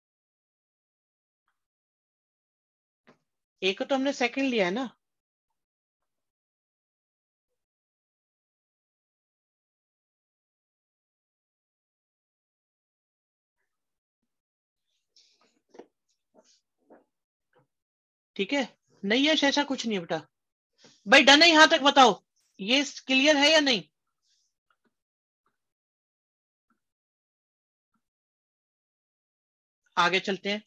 ए को तो हमने सेकंड लिया है ना। ठीक है, नहीं है ऐसा कुछ नहीं है बेटा। भाई डन है यहां तक, बताओ ये क्लियर है या नहीं? आगे चलते हैं।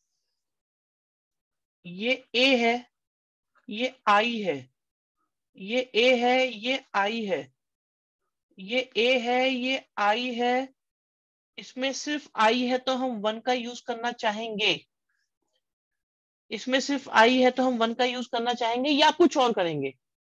ये ए है, ये आई है, ये ए है, ये आई है, ये ए है, ये आई है। इसमें सिर्फ आई है तो हम वन का यूज करना चाहेंगे, इसमें सिर्फ आई है तो हम वन का यूज करना चाहेंगे या कुछ और करेंगे?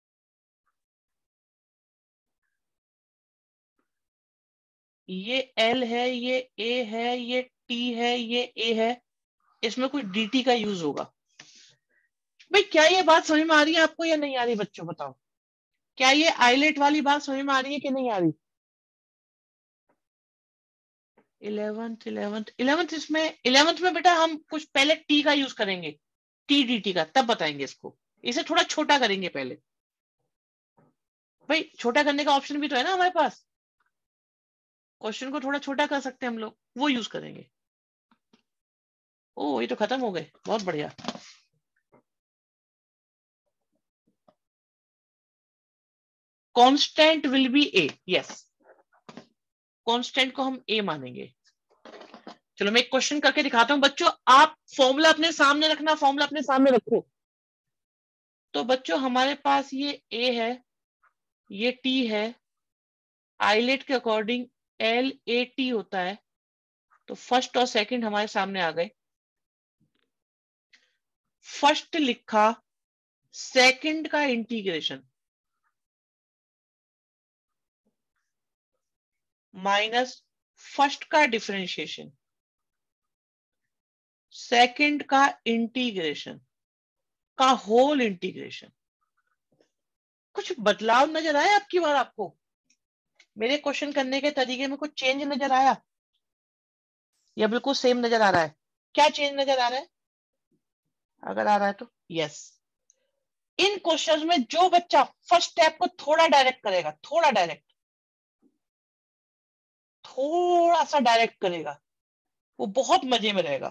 ये एल है, ये ए है, ये टी है, ये ए है, इसमें कोई डीटी का यूज होगा। भाई क्या ये बात समझ में आ रही है आपको या नहीं आ रही बच्चों, बताओ। क्या ये आईलेट वाली बात समझ में आ रही है कि नहीं आ रही? इलेवेंथ इलेवेंथ इलेवेंथ इसमें इलेवेंथ में बेटा हम कुछ पहले टी का यूज करेंगे, टी डी टी का, तब बताएंगे इसको। इसे थोड़ा छोटा करेंगे पहले। भाई छोटा करने का ऑप्शन भी तो है ना हमारे पास, क्वेश्चन को थोड़ा छोटा कर सकते हैं हम लोग, वो यूज करेंगे। ओ ये तो खत्म हो गए, बहुत बढ़िया। Constant will be a, yes, constant को हम ए मानेंगे। चलो मैं एक क्वेश्चन करके दिखाता हूं बच्चों, आप फॉर्मूला अपने सामने रखना, फॉर्मूला अपने सामने रखो। तो बच्चों हमारे पास ये ए है, ये टी है, आइलेट के अकॉर्डिंग एल ए टी होता है, तो फर्स्ट और सेकंड हमारे सामने आ गए। फर्स्ट लिखा, सेकंड का इंटीग्रेशन माइनस फर्स्ट का डिफरेंशिएशन, सेकंड का इंटीग्रेशन का होल इंटीग्रेशन। कुछ बदलाव नजर आया आपकी बार आपको? मेरे क्वेश्चन करने के तरीके में कुछ चेंज नजर आया या बिल्कुल सेम नजर आ रहा है? क्या चेंज नजर आ रहा है? अगर आ रहा है तो यस। इन क्वेश्चंस में जो बच्चा फर्स्ट स्टेप को थोड़ा डायरेक्ट करेगा, थोड़ा डायरेक्ट, थोड़ा सा डायरेक्ट करेगा, वो बहुत मजे में रहेगा।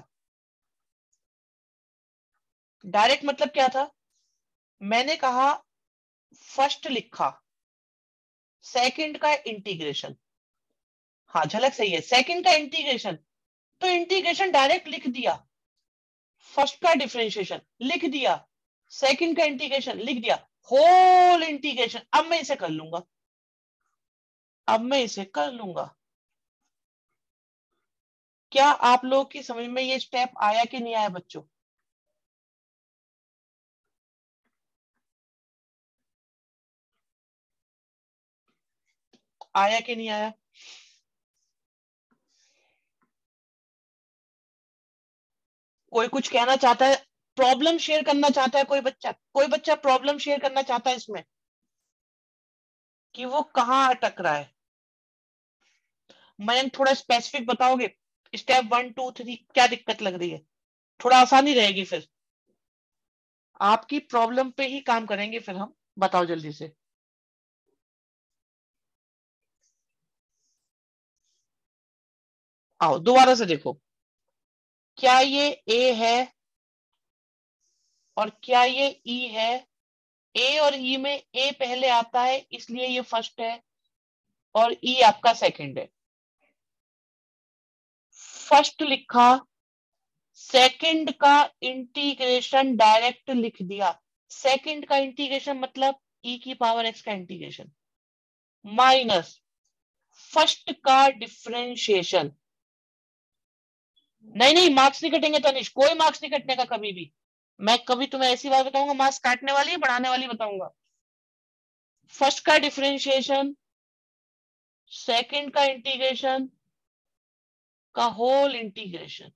डायरेक्ट मतलब क्या था? मैंने कहा फर्स्ट लिखा, सेकंड का इंटीग्रेशन, हाँ झलक सही है, सेकंड का इंटीग्रेशन, तो इंटीग्रेशन डायरेक्ट लिख दिया, फर्स्ट का डिफरेंशिएशन लिख दिया, सेकंड का इंटीग्रेशन लिख दिया, होल इंटीग्रेशन। अब मैं इसे कर लूंगा, अब मैं इसे कर लूंगा। क्या आप लोगों की समझ में ये स्टेप आया कि नहीं आया बच्चों? आया कि नहीं आया? कोई कुछ कहना चाहता है, प्रॉब्लम शेयर करना चाहता है कोई बच्चा, कोई बच्चा प्रॉब्लम शेयर करना चाहता है इसमें कि वो कहाँ अटक रहा है? मैं थोड़ा स्पेसिफिक बताओगे, स्टेप वन टू थ्री क्या दिक्कत लग रही है? थोड़ा आसानी रहेगी फिर, आपकी प्रॉब्लम पे ही काम करेंगे फिर हम। बताओ जल्दी से। आओ दोबारा से देखो, क्या ये ए है और क्या ये ई है? ए और ई में ए पहले आता है इसलिए ये फर्स्ट है और ई आपका सेकंड है। फर्स्ट लिखा, सेकंड का इंटीग्रेशन डायरेक्ट लिख दिया। सेकंड का इंटीग्रेशन मतलब ई की पावर एक्स का इंटीग्रेशन माइनस फर्स्ट का डिफरेंशिएशन। नहीं नहीं, मार्क्स नहीं कटेंगे तनिष, कोई मार्क्स नहीं कटने का कभी भी। मैं कभी तुम्हें ऐसी बात बताऊंगा मार्क्स काटने वाली है बढ़ाने वाली बताऊंगा। फर्स्ट का डिफरेंशिएशन, सेकंड का इंटीग्रेशन का होल इंटीग्रेशन।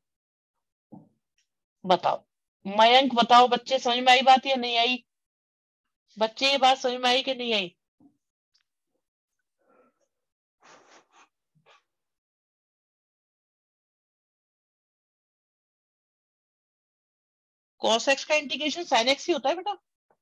बताओ मयंक, बताओ बच्चे, समझ में आई बात या नहीं आई? बच्चे ये बात समझ में आई कि नहीं आई? cos x का इंटीग्रेशन sin x ही होता है बेटा।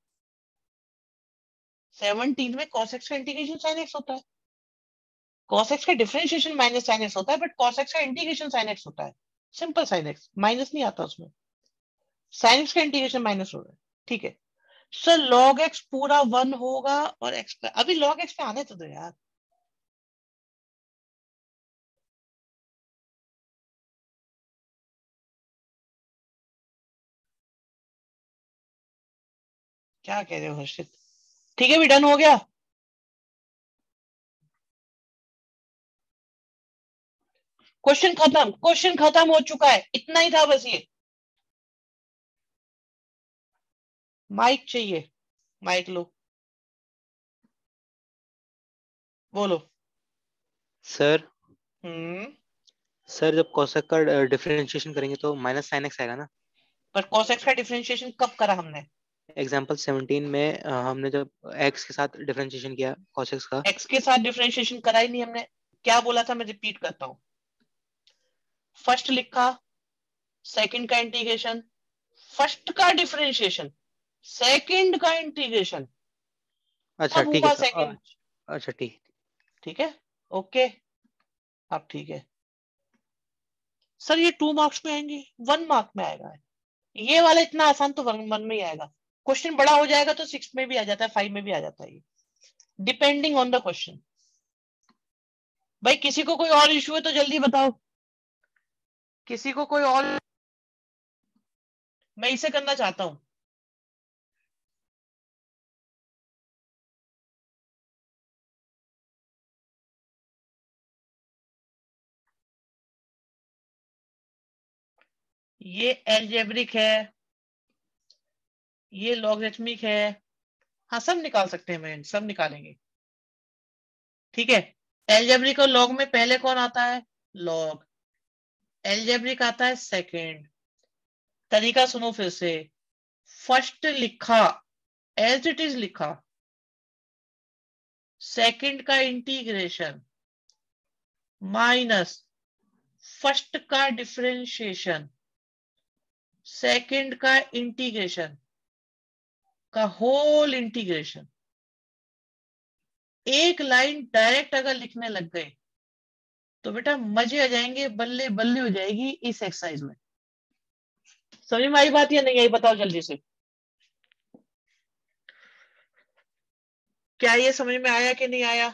सेवनटीन में cos x का इंटीग्रेशन sin x होता है। cos x का डिफरेंशिएशन माइनस sin x होता है, बट cos x का इंटीग्रेशन sin x होता है। सिंपल sin x, माइनस नहीं आता उसमें। sin x का इंटीग्रेशन माइनस हो रहा है, ठीक है। सर log x पूरा वन होगा और x का, अभी log x पे आने तो दो यार। क्या कह रहे हो हर्षित? ठीक है भी, डन हो गया। क्वेश्चन खत्म, क्वेश्चन खत्म हो चुका है, इतना ही था बस ये। माइक चाहिए, माइक लो, बोलो। सर हम्म सर जब कोसेक का डिफरेंशिएशन करेंगे तो माइनस साइन एक्स आएगा ना? पर cos x का डिफरेंशिएशन कब करा हमने? एग्जाम्पल सेवनटीन में अ, हमने जब एक्स के साथ डिफरेंशिएशन किया कोसेक्स का। x के साथ डिफरेंशिएशन करा ही नहीं हमने। क्या बोला था, मैं रिपीट करता हूं। फर्स्ट लिखा, सेकंड का इंटीग्रेशन, फर्स्ट का डिफरेंशिएशन, सेकंड का इंटीग्रेशन, अच्छा तब ठीक है हुआ सर, अ, सेकंड। अच्छा ठीक। ठीक है, ओके। अब ठीक है सर, ये टू मार्क्स में आएंगे, वन मार्क में आएगा। ये वाला इतना आसान तो वन वन में ही आएगा। क्वेश्चन बड़ा हो जाएगा तो सिक्स में भी आ जाता है, फाइव में भी आ जाता है, ये डिपेंडिंग ऑन द क्वेश्चन। भाई किसी को कोई और इशू है तो जल्दी बताओ, किसी को कोई और? मैं इसे करना चाहता हूं। ये एल्जेब्रिक है, ये लॉगरिथमिक है। हाँ सब निकाल सकते हैं, मैं सब निकालेंगे। ठीक है, एल्जेब्रिक और लॉग में पहले कौन आता है? लॉग। एल्जेब्रिक आता है सेकंड। तरीका सुनो फिर से। फर्स्ट लिखा, एज इट इज लिखा, सेकंड का इंटीग्रेशन माइनस फर्स्ट का डिफरेंशिएशन, सेकंड का इंटीग्रेशन का होल इंटीग्रेशन। एक लाइन डायरेक्ट अगर लिखने लग गए तो बेटा मजे आ जाएंगे, बल्ले बल्ले हो जाएगी इस एक्सरसाइज में। समझ में आई बात या नहीं आई, बताओ जल्दी से। क्या ये समझ में आया कि नहीं आया?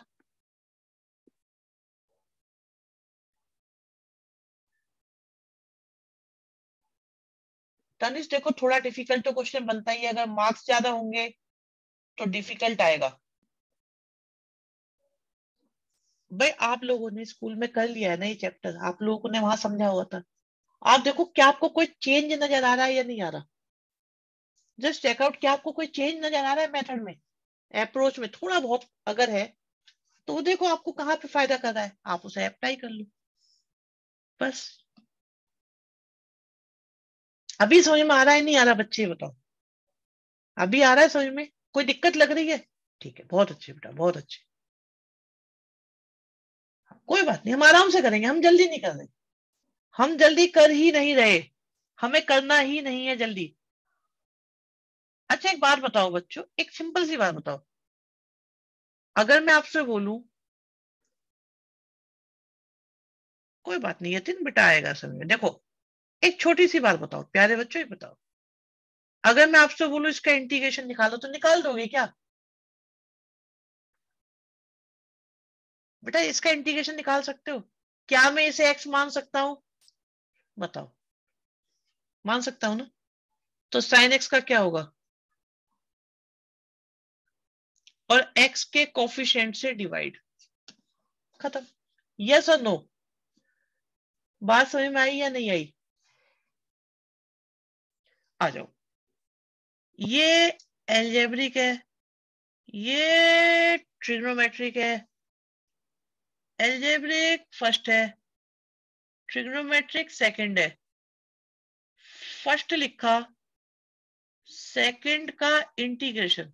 तनिष देखो, थोड़ा डिफिकल्ट तो क्वेश्चन बनता ही है, अगर मार्क्स ज्यादा होंगे तो डिफिकल्ट आएगा। भाई आप लोगों ने स्कूल में कर लिया है ना ये चैप्टर, आप लोगों ने वहां समझा हुआ था। आप देखो क्या आपको कोई चेंज नजर आ रहा है या नहीं आ रहा? जस्ट चेकआउट, क्या आपको कोई चेंज नजर आ रहा है मेथड में, अप्रोच में? थोड़ा बहुत अगर है तो वो देखो आपको कहाँ पे फायदा कर रहा है, आप उसे अप्लाई कर लो बस। अभी समझ में आ रहा है नहीं आ रहा, बच्चे बताओ। अभी आ रहा है समझ में? कोई दिक्कत लग रही है? ठीक है, बहुत अच्छे बेटा, बहुत अच्छे। कोई बात नहीं, हम आराम से करेंगे, हम जल्दी नहीं कर रहे, हम जल्दी कर ही नहीं रहे, हमें करना ही नहीं है जल्दी। अच्छा एक बात बताओ बच्चों, एक सिंपल सी बात बताओ। अगर मैं आपसे बोलूं कोई बात नहीं, यतिन बेटा आएगा समय। देखो एक छोटी सी बात बताओ प्यारे बच्चों, ही बताओ, अगर मैं आपसे बोलूं इसका इंटीग्रेशन निकालो तो निकाल दोगे क्या? बेटा इसका इंटीग्रेशन निकाल सकते हो क्या? मैं इसे एक्स मान सकता हूं? बताओ, मान सकता हूं ना? तो साइन एक्स का क्या होगा? और एक्स के कोफिशिएंट से डिवाइड, खत्म। यस और नो? बात समझ में आई या नहीं आई? आ जाओ। ये एल्जेब्रिक है, ये ट्रिग्नोमेट्रिक है। एल्जेब्रिक फर्स्ट है, ट्रिग्नोमेट्रिक सेकंड है। फर्स्ट लिखा, सेकंड का इंटीग्रेशन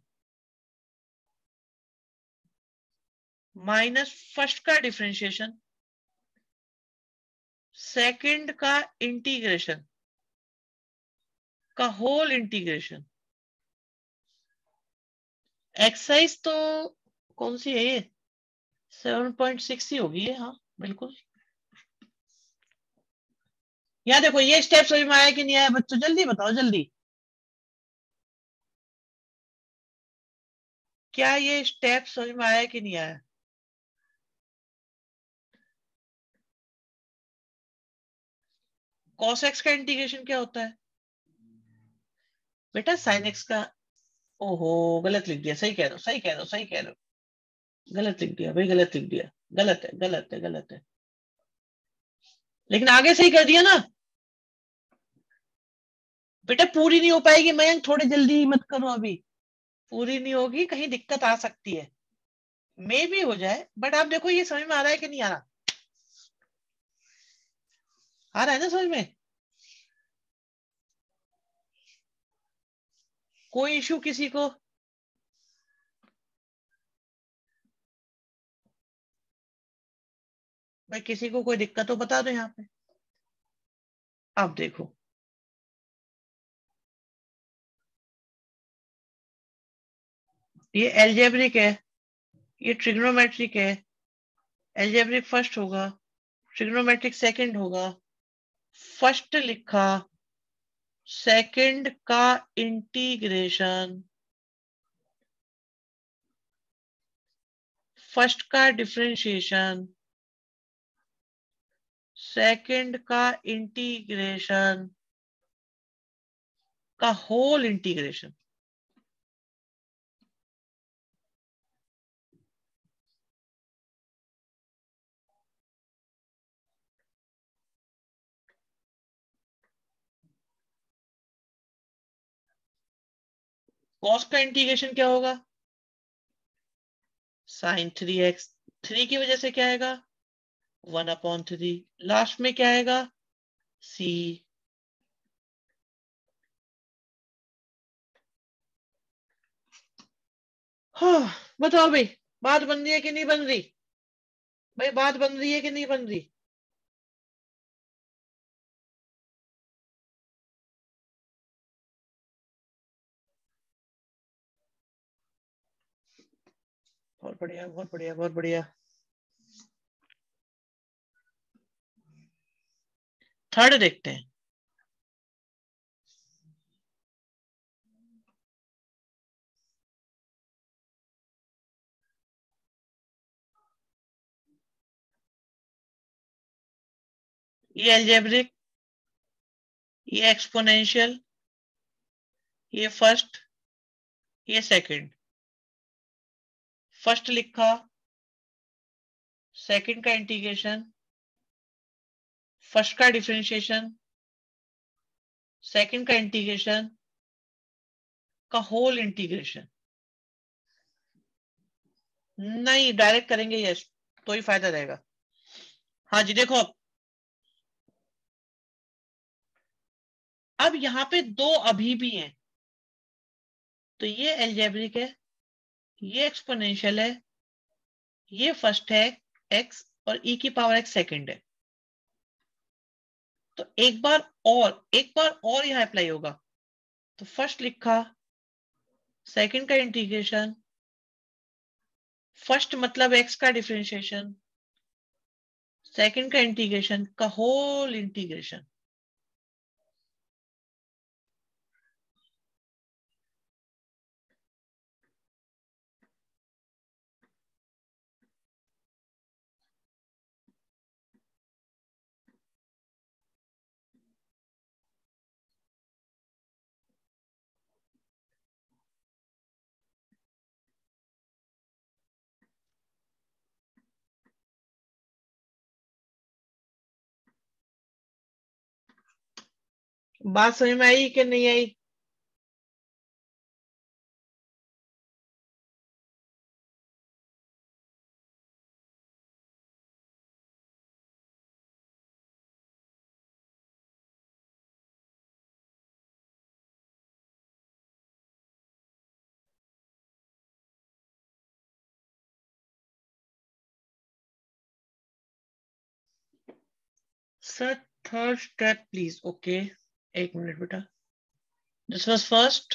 माइनस फर्स्ट का डिफरेंशिएशन, सेकंड का इंटीग्रेशन का होल इंटीग्रेशन। एक्सरसाइज तो कौन सी है ये? सेवन पॉइंट सिक्स ही होगी ये, हाँ बिल्कुल। यहाँ देखो ये स्टेप समझ में आया कि नहीं आया बच्चों? जल्दी बताओ जल्दी, क्या ये स्टेप समझ में आया कि नहीं आया? कॉस एक्स का इंटीग्रेशन क्या होता है बेटा? साइन एक्स का। ओहो गलत लिख दिया, सही कह रहे हो सही कह रहे हो सही कह रहे हो, गलत लिख दिया भाई, गलत लिख दिया, गलत है गलत है गलत है, लेकिन आगे सही कर दिया ना बेटा। पूरी नहीं हो पाएगी मयंक, थोड़ी जल्दी ही मत करो अभी, पूरी नहीं होगी, कहीं दिक्कत आ सकती है, मे भी हो जाए। बट आप देखो ये समझ में आ रहा है कि नहीं आ रहा? आ रहा है ना समझ में? कोई इशू किसी को? भाई किसी को कोई दिक्कत हो बता दो यहाँ पे। अब देखो ये एल्जेब्रिक है, ये ट्रिग्नोमेट्रिक है। एल्जेब्रिक फर्स्ट होगा, ट्रिग्नोमेट्रिक सेकंड होगा। फर्स्ट लिखा, सेकंड का इंटीग्रेशन, फर्स्ट का डिफरेंशिएशन, सेकंड का इंटीग्रेशन का होल इंटीग्रेशन। कॉस का इंटीग्रेशन क्या होगा? साइन थ्री एक्स, थ्री की वजह से क्या आएगा? वन अपॉन थ्री, लास्ट में क्या आएगा? सी। हाँ बताओ भाई, बात बन रही है कि नहीं बन रही? भाई बात बन रही है कि नहीं बन रही? बहुत बढ़िया बहुत बढ़िया बहुत बढ़िया। थर्ड देखते हैं। ये एल्जेब्रिक, ये एक्सपोनेंशियल, ये फर्स्ट, ये सेकंड। फर्स्ट लिखा, सेकंड का इंटीग्रेशन, फर्स्ट का डिफरेंशिएशन, सेकंड का इंटीग्रेशन का होल इंटीग्रेशन। नहीं डायरेक्ट करेंगे यस, तो ही फायदा रहेगा। हाँ जी देखो, अब अब यहाँ पे दो अभी भी हैं, तो ये एल्जेब्रिक है, ये एक्सपोनेंशियल है, ये फर्स्ट है एक्स, और ई की पावर एक्स सेकंड है। तो एक बार और एक बार और यहां अप्लाई होगा। तो फर्स्ट लिखा, सेकंड का इंटीग्रेशन, फर्स्ट मतलब एक्स का डिफरेंशिएशन, सेकंड का इंटीग्रेशन का होल इंटीग्रेशन, बात समझ में आई कि नहीं आई? Sir third step please. Okay, एक मिनट बेटा। This was first,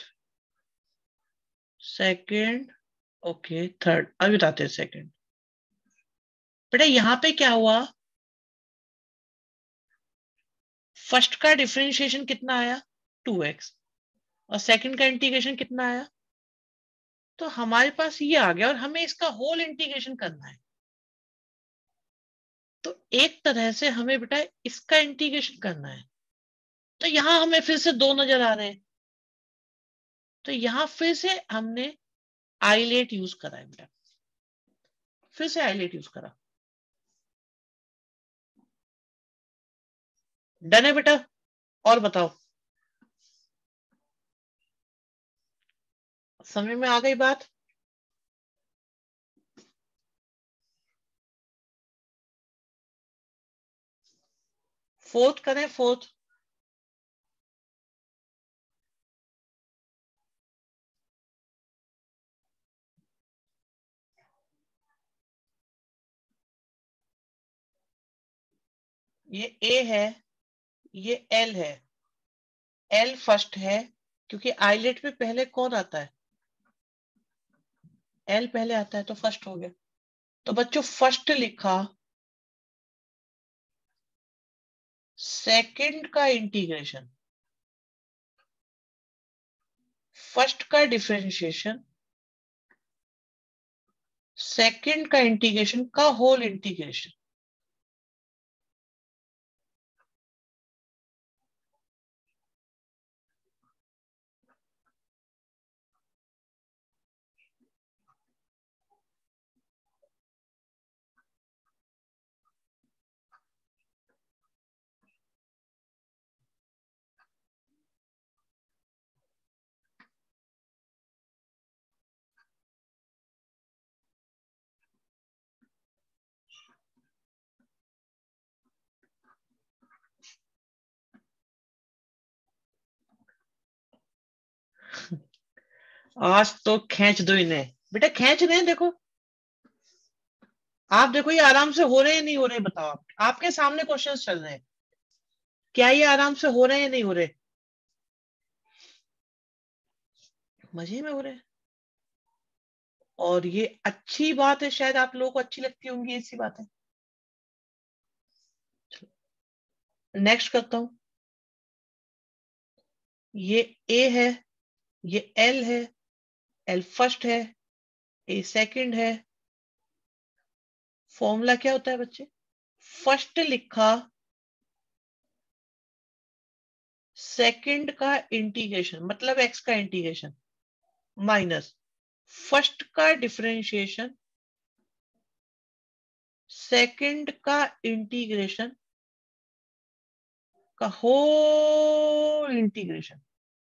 second, okay third. अभी बताते हैं सेकंड। बेटा यहाँ पे क्या हुआ, फर्स्ट का डिफरेंशिएशन कितना आया, टू एक्स, और सेकंड का इंटीग्रेशन कितना आया, तो हमारे पास ये आ गया और हमें इसका होल इंटीग्रेशन करना है। तो एक तरह से हमें बेटा इसका इंटीग्रेशन करना है। तो यहां हमें फिर से दो नजर आ रहे हैं, तो यहां फिर से हमने आइलेट यूज करा है बेटा, फिर से आइलेट यूज करा। डन है बेटा? और बताओ, समझ में आ गई बात? फोर्थ करें, फोर्थ। ये ए है, ये एल है। एल फर्स्ट है क्योंकि आइलेट में पहले कौन आता है, एल पहले आता है, तो फर्स्ट हो गया। तो बच्चों फर्स्ट लिखा, सेकंड का इंटीग्रेशन, फर्स्ट का डिफरेंशिएशन, सेकंड का इंटीग्रेशन का होल इंटीग्रेशन। आज तो खींच दो इन्हें बेटा, खींच रहे हैं देखो। आप देखो ये आराम से हो रहे हैं नहीं हो रहे, बताओ आप, आपके सामने क्वेश्चंस चल रहे हैं, क्या ये आराम से हो रहे हैं नहीं हो रहे? मजे में हो रहे हैं। और ये अच्छी बात है, शायद आप लोगों को अच्छी लगती होंगी ऐसी बात है। नेक्स्ट करता हूं। ये ए है, ये एल है, एल फर्स्ट है, ए सेकंड है। फॉर्मूला क्या होता है बच्चे, फर्स्ट लिखा, सेकंड का इंटीग्रेशन मतलब एक्स का इंटीग्रेशन, माइनस फर्स्ट का डिफरेंशिएशन, सेकंड का इंटीग्रेशन का होल इंटीग्रेशन।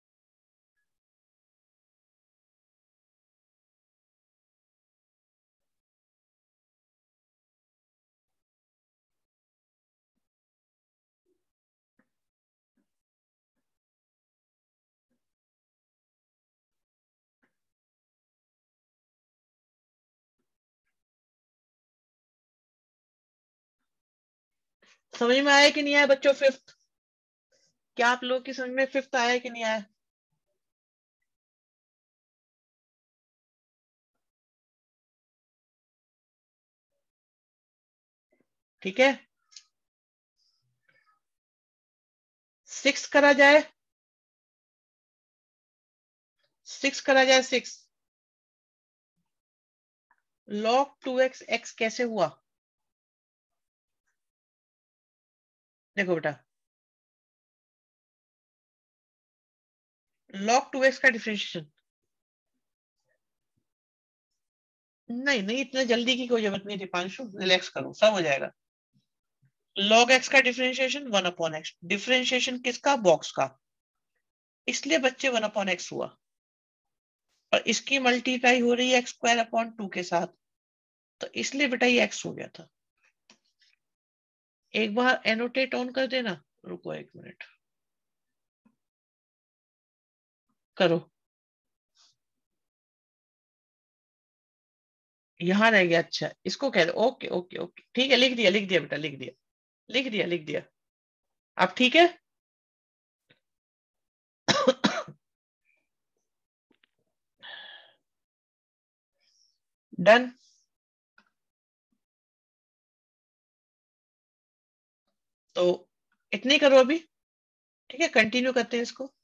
समझ में आया कि नहीं आया बच्चों फिफ्थ? क्या आप लोग की समझ में फिफ्थ आया कि नहीं आया? ठीक है, सिक्स करा जाए, सिक्स करा जाए six, log two x x कैसे हुआ? देखो बेटा, लॉग टू एक्स का डिफरेंशिएशन, नहीं नहीं इतने जल्दी की कोई जरूरत नहीं थी पांचू, रिलैक्स करो, सब हो जाएगा। लॉग एक्स का differentiation one upon x, differentiation किसका? बॉक्स का, इसलिए बच्चे वन अपॉन एक्स हुआ, और इसकी मल्टीप्लाई हो रही है एक्स स्क्वायर अपॉन टू के साथ, तो इसलिए बेटा ये एक्स हो गया था। एक बार एनोटेट ऑन कर देना, रुको एक मिनट करो, यहां रह गया, अच्छा इसको कह दो, ओके ओके ओके ठीक है, लिख दिया लिख दिया बेटा, लिख दिया लिख दिया लिख दिया, अब ठीक है। डन, तो इतने करो अभी, ठीक है, कंटिन्यू करते हैं इसको।